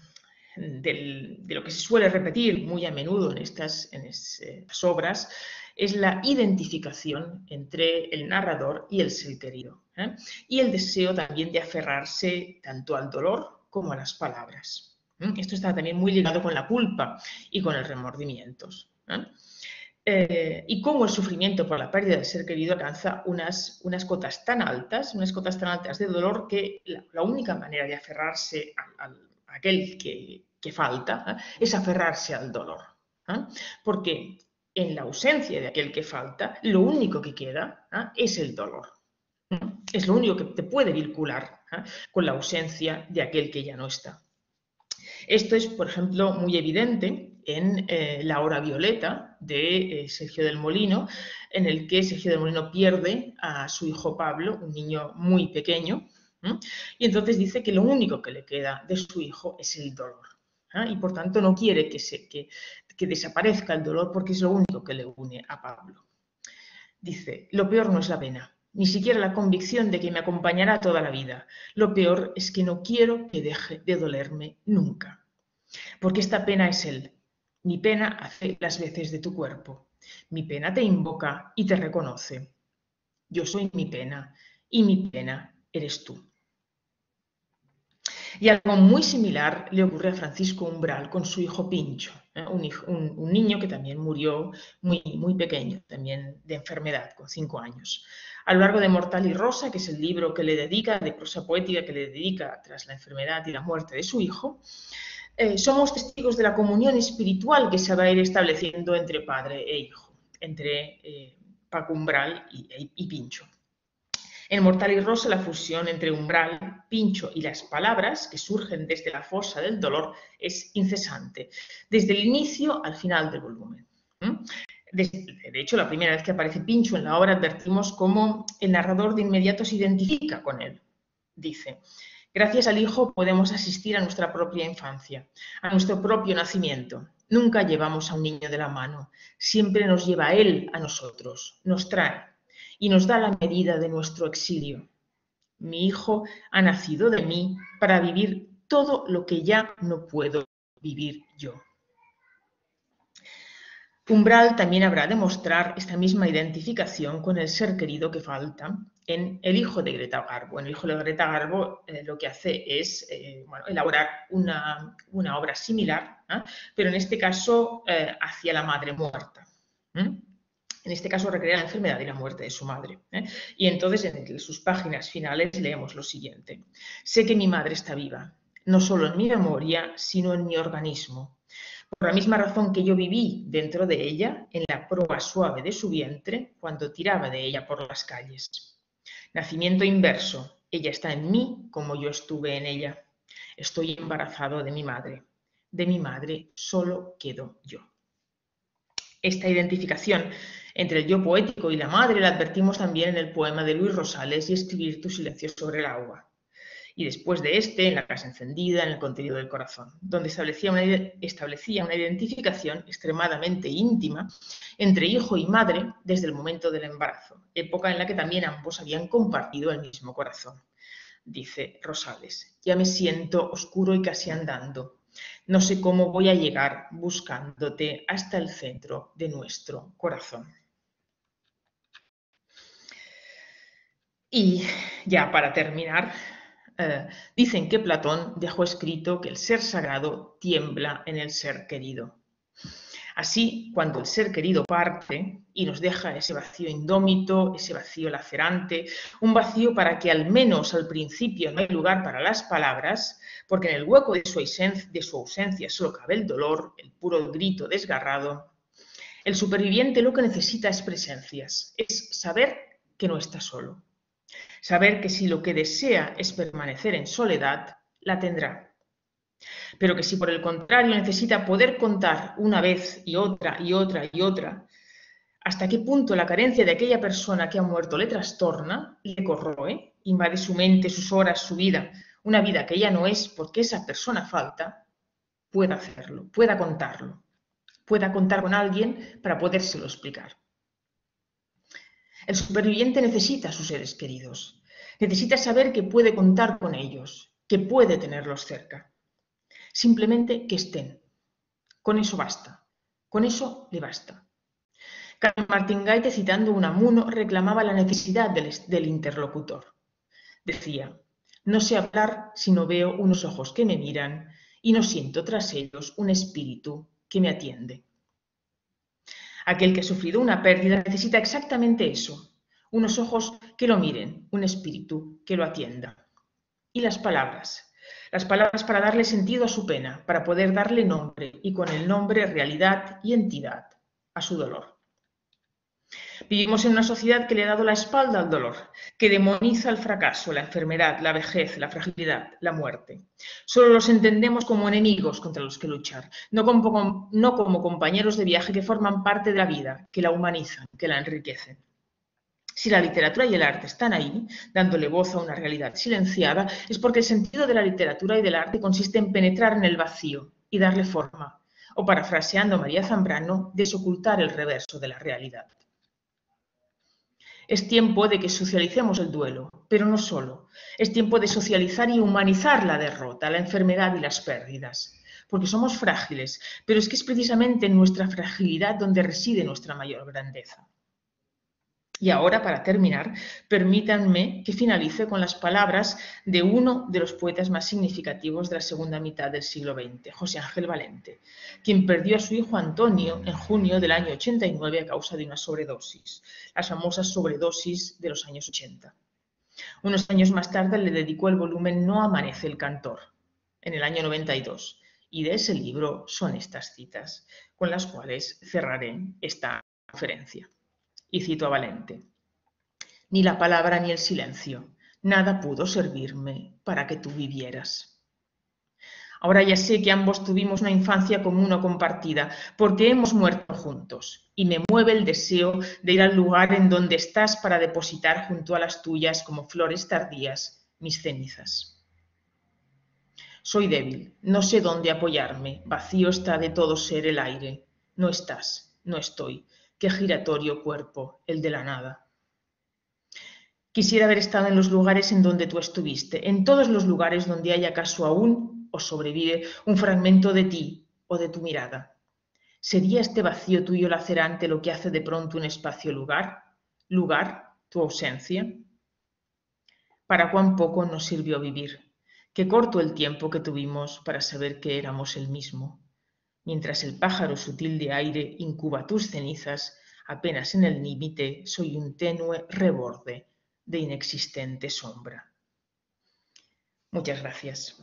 del, de lo que se suele repetir muy a menudo en estas, en estas obras es la identificación entre el narrador y el ser querido, ¿eh? Y el deseo también de aferrarse tanto al dolor como a las palabras. ¿eh? Esto está también muy ligado con la culpa y con el remordimiento. ¿eh? Eh, y cómo el sufrimiento por la pérdida del ser querido alcanza unas, unas cotas tan altas, unas cotas tan altas de dolor que la, la única manera de aferrarse a, a, a aquel que, que falta ¿eh? es aferrarse al dolor. ¿eh? Porque en la ausencia de aquel que falta, lo único que queda ¿eh? es el dolor. ¿eh? Es lo único que te puede vincular ¿eh? con la ausencia de aquel que ya no está. Esto es, por ejemplo, muy evidente en eh, La hora violeta de eh, Sergio del Molino, en el que Sergio del Molino pierde a su hijo Pablo, un niño muy pequeño, ¿eh? y entonces dice que lo único que le queda de su hijo es el dolor. ¿eh? Y por tanto no quiere que, se, que, que desaparezca el dolor porque es lo único que le une a Pablo. Dice, lo peor no es la pena, ni siquiera la convicción de que me acompañará toda la vida. Lo peor es que no quiero que deje de dolerme nunca. Porque esta pena es Él. Mi pena hace las veces de tu cuerpo. Mi pena te invoca y te reconoce. Yo soy mi pena y mi pena eres tú. Y algo muy similar le ocurre a Francisco Umbral con su hijo Pincho, ¿eh? un, hijo, un, un niño que también murió muy, muy pequeño, también de enfermedad, con cinco años. A lo largo de Mortal y Rosa, que es el libro que le dedica, de prosa poética que le dedica tras la enfermedad y la muerte de su hijo, eh, somos testigos de la comunión espiritual que se va a ir estableciendo entre padre e hijo, entre eh, Paco Umbral y, y, y Pincho. En Mortal y Rosa, la fusión entre Umbral, Pincho y las palabras que surgen desde la fosa del dolor es incesante, desde el inicio al final del volumen. De hecho, la primera vez que aparece Pincho en la obra advertimos cómo el narrador de inmediato se identifica con él. Dice, gracias al hijo podemos asistir a nuestra propia infancia, a nuestro propio nacimiento. Nunca llevamos a un niño de la mano, siempre nos lleva él a nosotros, nos trae y nos da la medida de nuestro exilio. Mi hijo ha nacido de mí para vivir todo lo que ya no puedo vivir yo. Umbral también habrá de mostrar esta misma identificación con el ser querido que falta en El hijo de Greta Garbo. En El hijo de Greta Garbo eh, lo que hace es eh, bueno, elaborar una, una obra similar, ¿eh? pero en este caso eh, hacia la madre muerta. ¿eh? En este caso recrea la enfermedad y la muerte de su madre. ¿eh? Y entonces en sus páginas finales leemos lo siguiente. Sé que mi madre está viva, no solo en mi memoria, sino en mi organismo. Por la misma razón que yo viví dentro de ella, en la proa suave de su vientre, cuando tiraba de ella por las calles. Nacimiento inverso. Ella está en mí como yo estuve en ella. Estoy embarazado de mi madre. De mi madre solo quedo yo. Esta identificación entre el yo poético y la madre la advertimos también en el poema de Luis Rosales y Escribir tu silencio sobre el agua. Y después de este, en La casa encendida, en El contenido del corazón, donde establecía una, establecía una identificación extremadamente íntima entre hijo y madre desde el momento del embarazo, época en la que también ambos habían compartido el mismo corazón. Dice Rosales, ya me siento oscuro y casi andando. No sé cómo voy a llegar buscándote hasta el centro de nuestro corazón. Y ya para terminar, eh, dicen que Platón dejó escrito que el ser sagrado tiembla en el ser querido. Así, cuando el ser querido parte y nos deja ese vacío indómito, ese vacío lacerante, un vacío para que al menos al principio no hay lugar para las palabras, porque en el hueco de su ausencia, de su ausencia solo cabe el dolor, el puro grito desgarrado, el superviviente lo que necesita es presencias, es saber que no está solo. Saber que si lo que desea es permanecer en soledad, la tendrá. Pero que si por el contrario necesita poder contar una vez y otra y otra y otra, hasta qué punto la carencia de aquella persona que ha muerto le trastorna, le corroe, invade su mente, sus horas, su vida, una vida que ya no es porque esa persona falta, pueda hacerlo, pueda contarlo, pueda contar con alguien para podérselo explicar. El superviviente necesita a sus seres queridos, necesita saber que puede contar con ellos, que puede tenerlos cerca. simplemente que estén. Con eso basta, con eso le basta. Carlos Martín Gaite, citando Unamuno, reclamaba la necesidad del, del interlocutor. Decía: no sé hablar si no veo unos ojos que me miran y no siento tras ellos un espíritu que me atiende. Aquel que ha sufrido una pérdida necesita exactamente eso, unos ojos que lo miren, un espíritu que lo atienda. Y las palabras, las palabras para darle sentido a su pena, para poder darle nombre y con el nombre realidad y entidad a su dolor. Vivimos en una sociedad que le ha dado la espalda al dolor, que demoniza el fracaso, la enfermedad, la vejez, la fragilidad, la muerte. Solo los entendemos como enemigos contra los que luchar, no como, no como compañeros de viaje que forman parte de la vida, que la humanizan, que la enriquecen. Si la literatura y el arte están ahí, dándole voz a una realidad silenciada, es porque el sentido de la literatura y del arte consiste en penetrar en el vacío y darle forma, o parafraseando a María Zambrano, desocultar el reverso de la realidad. Es tiempo de que socialicemos el duelo, pero no solo. Es tiempo de socializar y humanizar la derrota, la enfermedad y las pérdidas. Porque somos frágiles, pero es que es precisamente en nuestra fragilidad donde reside nuestra mayor grandeza. Y ahora, para terminar, permítanme que finalice con las palabras de uno de los poetas más significativos de la segunda mitad del siglo veinte, José Ángel Valente, quien perdió a su hijo Antonio en junio del año ochenta y nueve a causa de una sobredosis, las famosas sobredosis de los años ochenta. Unos años más tarde le dedicó el volumen No amanece el cantor, en el año noventa y dos, y de ese libro son estas citas, con las cuales cerraré esta conferencia. Y cito a Valente: ni la palabra ni el silencio, nada pudo servirme para que tú vivieras. Ahora ya sé que ambos tuvimos una infancia común o compartida, porque hemos muerto juntos, y me mueve el deseo de ir al lugar en donde estás para depositar junto a las tuyas, como flores tardías, mis cenizas. Soy débil, no sé dónde apoyarme, vacío está de todo ser el aire. No estás, no estoy, qué giratorio cuerpo, el de la nada. Quisiera haber estado en los lugares en donde tú estuviste, en todos los lugares donde hay acaso aún o sobrevive un fragmento de ti o de tu mirada. ¿Sería este vacío tuyo lacerante lo que hace de pronto un espacio lugar? ¿Lugar, tu ausencia? ¿Para cuán poco nos sirvió vivir? Qué corto el tiempo que tuvimos para saber que éramos el mismo. Mientras el pájaro sutil de aire incuba tus cenizas, apenas en el límite soy un tenue reborde de inexistente sombra. Muchas gracias.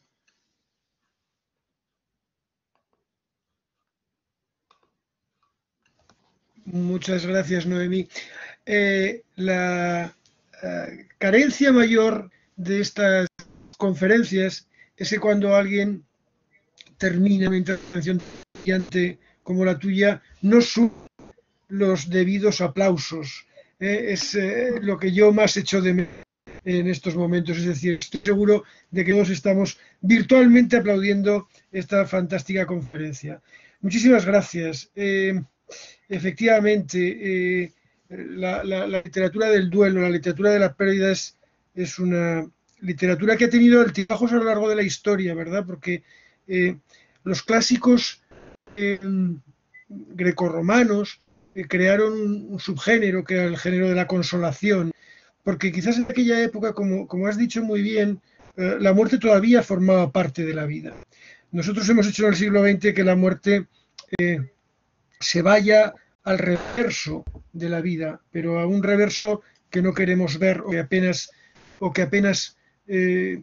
Muchas gracias, Noemí. Eh, la eh, carencia mayor de estas conferencias es que cuando alguien termina una intervención brillante como la tuya, no sube los debidos aplausos. Eh, es eh, lo que yo más echo de menos en estos momentos. Es decir, estoy seguro de que todos estamos virtualmente aplaudiendo esta fantástica conferencia. Muchísimas gracias. Eh, efectivamente, eh, la, la, la literatura del duelo, la literatura de la pérdida es, es una literatura que ha tenido altibajos a lo largo de la historia, ¿verdad? Porque eh, los clásicos eh, grecorromanos eh, crearon un subgénero que era el género de la consolación, porque quizás en aquella época, como, como has dicho muy bien, eh, la muerte todavía formaba parte de la vida. Nosotros hemos hecho en el siglo veinte que la muerte eh, se vaya al reverso de la vida, pero a un reverso que no queremos ver o que apenas, o que apenas eh,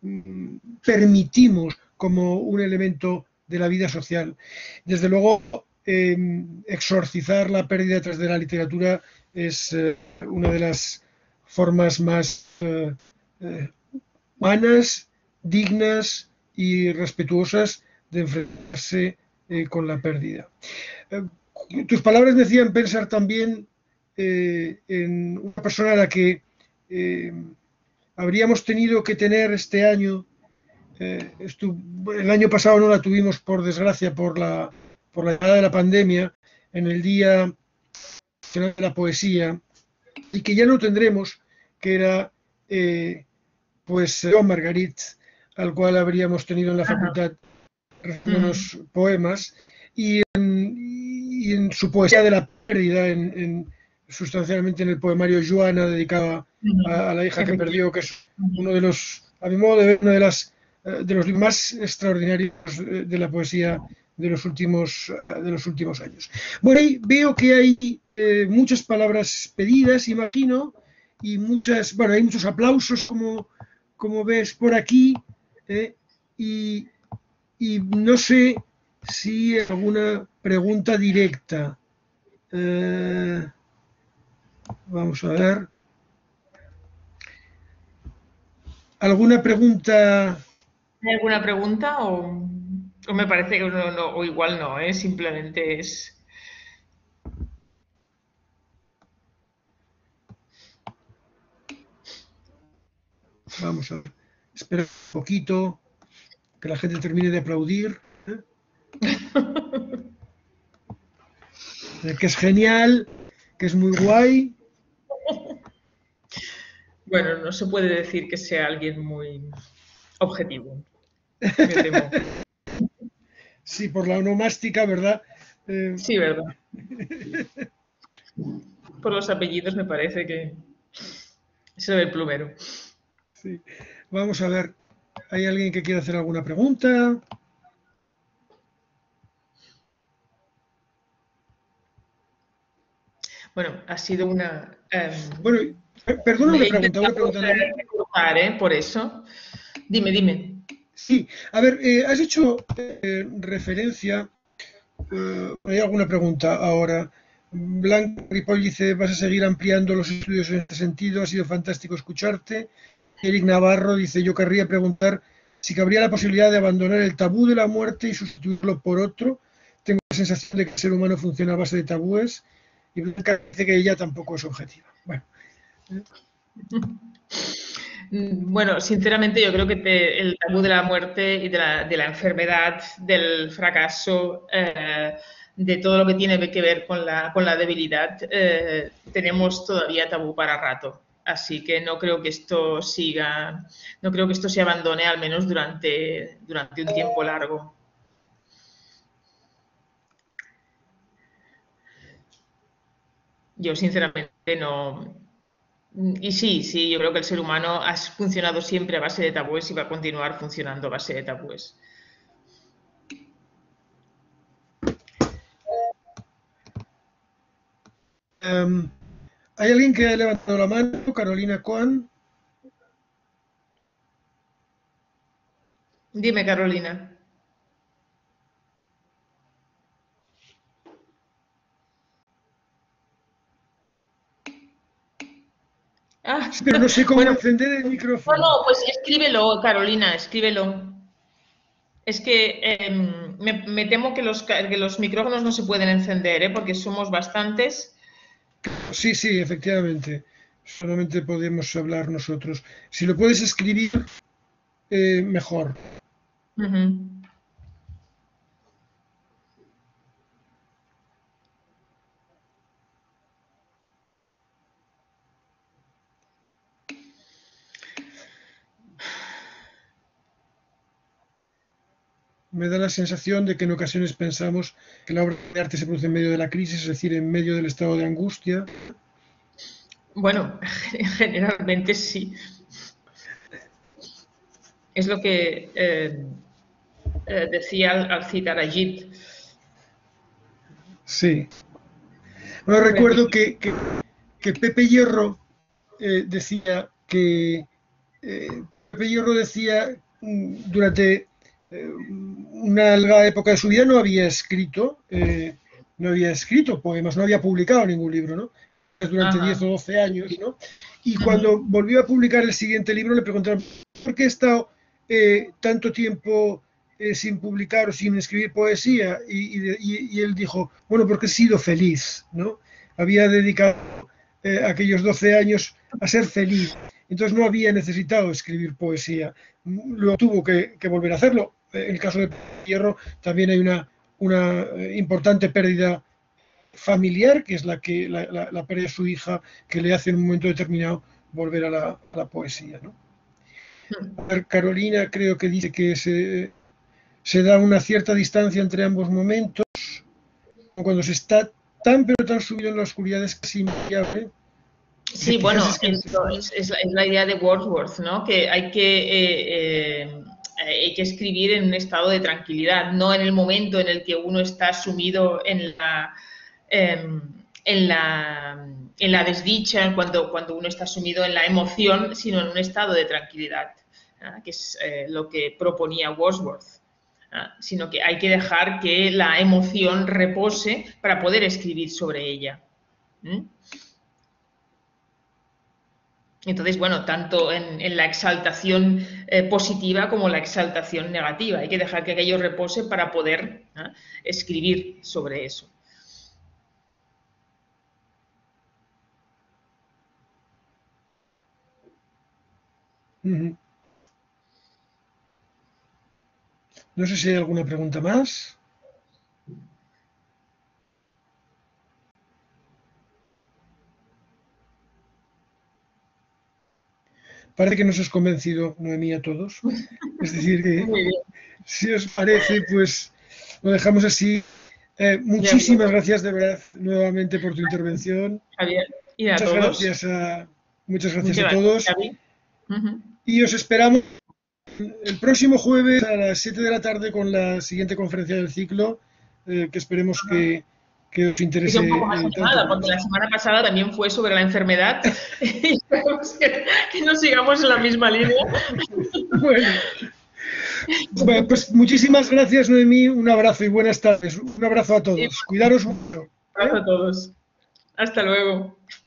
permitimos como un elemento de la vida social. Desde luego, eh, exorcizar la pérdida a través de la literatura es eh, una de las formas más eh, eh, humanas, dignas y respetuosas de enfrentarse eh, con la pérdida. Eh, tus palabras me hacían pensar también eh, en una persona a la que eh, habríamos tenido que tener este año. Eh, el año pasado no la tuvimos, por desgracia, por la, por la llegada de la pandemia, en el Día de la Poesía, y que ya no tendremos, que era eh, pues Joan Margarit, al cual habríamos tenido en la facultad unos poemas, y en, y en su poesía de la pérdida, en, en, sustancialmente en el poemario Joana, dedicado a, a la hija que perdió, que es uno de los, a mi modo de ver, uno de, las, de los libros más extraordinarios de la poesía de los últimos, de los últimos años. Bueno, ahí veo que hay eh, muchas palabras pedidas, imagino, y muchas, bueno, hay muchos aplausos, como, como ves por aquí, eh, y, y no sé si alguna pregunta directa. Eh, vamos a ver. ¿Alguna pregunta? ¿Hay alguna pregunta o, o me parece que no, no, o igual no, ¿eh? Simplemente es... Vamos a ver. Espera un poquito, que la gente termine de aplaudir. ¿eh? Que es genial, que es muy guay. Bueno, no se puede decir que sea alguien muy objetivo, me temo. Sí, por la onomástica, ¿verdad? Eh... Sí, ¿verdad? Por los apellidos me parece que se ve el plumero. Sí. Vamos a ver, ¿hay alguien que quiera hacer alguna pregunta? Bueno, ha sido una... Eh, bueno, perdona una he pregunta, una intentado pregunta. recordar, ¿eh? Por eso. Dime, dime. Sí, a ver, eh, has hecho eh, referencia, eh, hay alguna pregunta ahora. Blanca Ripoll dice, ¿vas a seguir ampliando los estudios en este sentido? Ha sido fantástico escucharte. Eric Navarro dice, yo querría preguntar si cabría la posibilidad de abandonar el tabú de la muerte y sustituirlo por otro. Tengo la sensación de que el ser humano funciona a base de tabúes y Blanca dice que ella tampoco es objetiva. Bueno. Bueno, sinceramente yo creo que te, el tabú de la muerte y de la, de la enfermedad, del fracaso, eh, de todo lo que tiene que ver con la, con la debilidad, eh, tenemos todavía tabú para rato. Así que no creo que esto siga, no creo que esto se abandone al menos durante, durante un tiempo largo. Yo sinceramente no. Y sí, sí, yo creo que el ser humano ha funcionado siempre a base de tabúes y va a continuar funcionando a base de tabúes. Um, ¿Hay alguien que ha levantado la mano? Carolina Coan. Dime, Carolina. Ah, pero no sé cómo bueno, encender el micrófono. No, no, pues escríbelo, Carolina, escríbelo. Es que eh, me, me, temo que los, que los micrófonos no se pueden encender, ¿eh? Porque somos bastantes. Sí, sí, efectivamente. Solamente podemos hablar nosotros. Si lo puedes escribir, eh, mejor. Uh-huh. Me da la sensación de que en ocasiones pensamos que la obra de arte se produce en medio de la crisis, es decir, en medio del estado de angustia. Bueno, generalmente sí. Es lo que eh, eh, decía al, al citar a Gide. Sí. Bueno, recuerdo que, que, que Pepe Hierro eh, decía que eh, Pepe Hierro decía durante eh, una larga época de su vida no había escrito, eh, no había escrito poemas, no había publicado ningún libro, ¿no? Durante diez o doce años, ¿no? Y cuando uh-huh. volvió a publicar el siguiente libro le preguntaron ¿por qué he estado eh, tanto tiempo eh, sin publicar o sin escribir poesía? Y, y, y, él dijo, bueno, porque he sido feliz, ¿no? Había dedicado eh, aquellos doce años a ser feliz. Entonces no había necesitado escribir poesía. Luego tuvo que, que volver a hacerlo. En el caso de Hierro también hay una, una importante pérdida familiar, que es la que la, la, la pérdida de su hija, que le hace en un momento determinado volver a la, a la poesía, ¿no? A ver, Carolina creo que dice que se, se da una cierta distancia entre ambos momentos, cuando se está tan pero tan subido en la oscuridad es casi inviable. Sí, bueno, es, que... es, es, la, es, la idea de Wordsworth, ¿no? Que hay que, eh, eh, hay que escribir en un estado de tranquilidad, no en el momento en el que uno está sumido en la, eh, en la, en la desdicha, cuando, cuando uno está sumido en la emoción, sino en un estado de tranquilidad, ¿eh? Que es eh, lo que proponía Wordsworth. ¿eh? Sino que hay que dejar que la emoción repose para poder escribir sobre ella. ¿eh? Entonces, bueno, tanto en, en la exaltación eh, positiva como la exaltación negativa. Hay que dejar que aquello repose para poder ¿eh? escribir sobre eso. Uh-huh. No sé si hay alguna pregunta más. Parece que nos has convencido, Noemí, a todos. Es decir, que si os parece, pues lo dejamos así. Eh, muchísimas gracias de verdad nuevamente por tu intervención. Javier, y a muchas todos. gracias a muchas gracias muchas a todos. Gracias, uh-huh. Y os esperamos el próximo jueves a las siete de la tarde con la siguiente conferencia del ciclo, eh, que esperemos uh-huh. que, que os interese. Es un poco más animada, porque la semana pasada también fue sobre la enfermedad y esperemos que, que no sigamos en la misma línea. Bueno. Bueno, pues muchísimas gracias, Noemí. Un abrazo y buenas tardes. Un abrazo a todos. Cuidaros mucho. Un abrazo a todos. Hasta luego.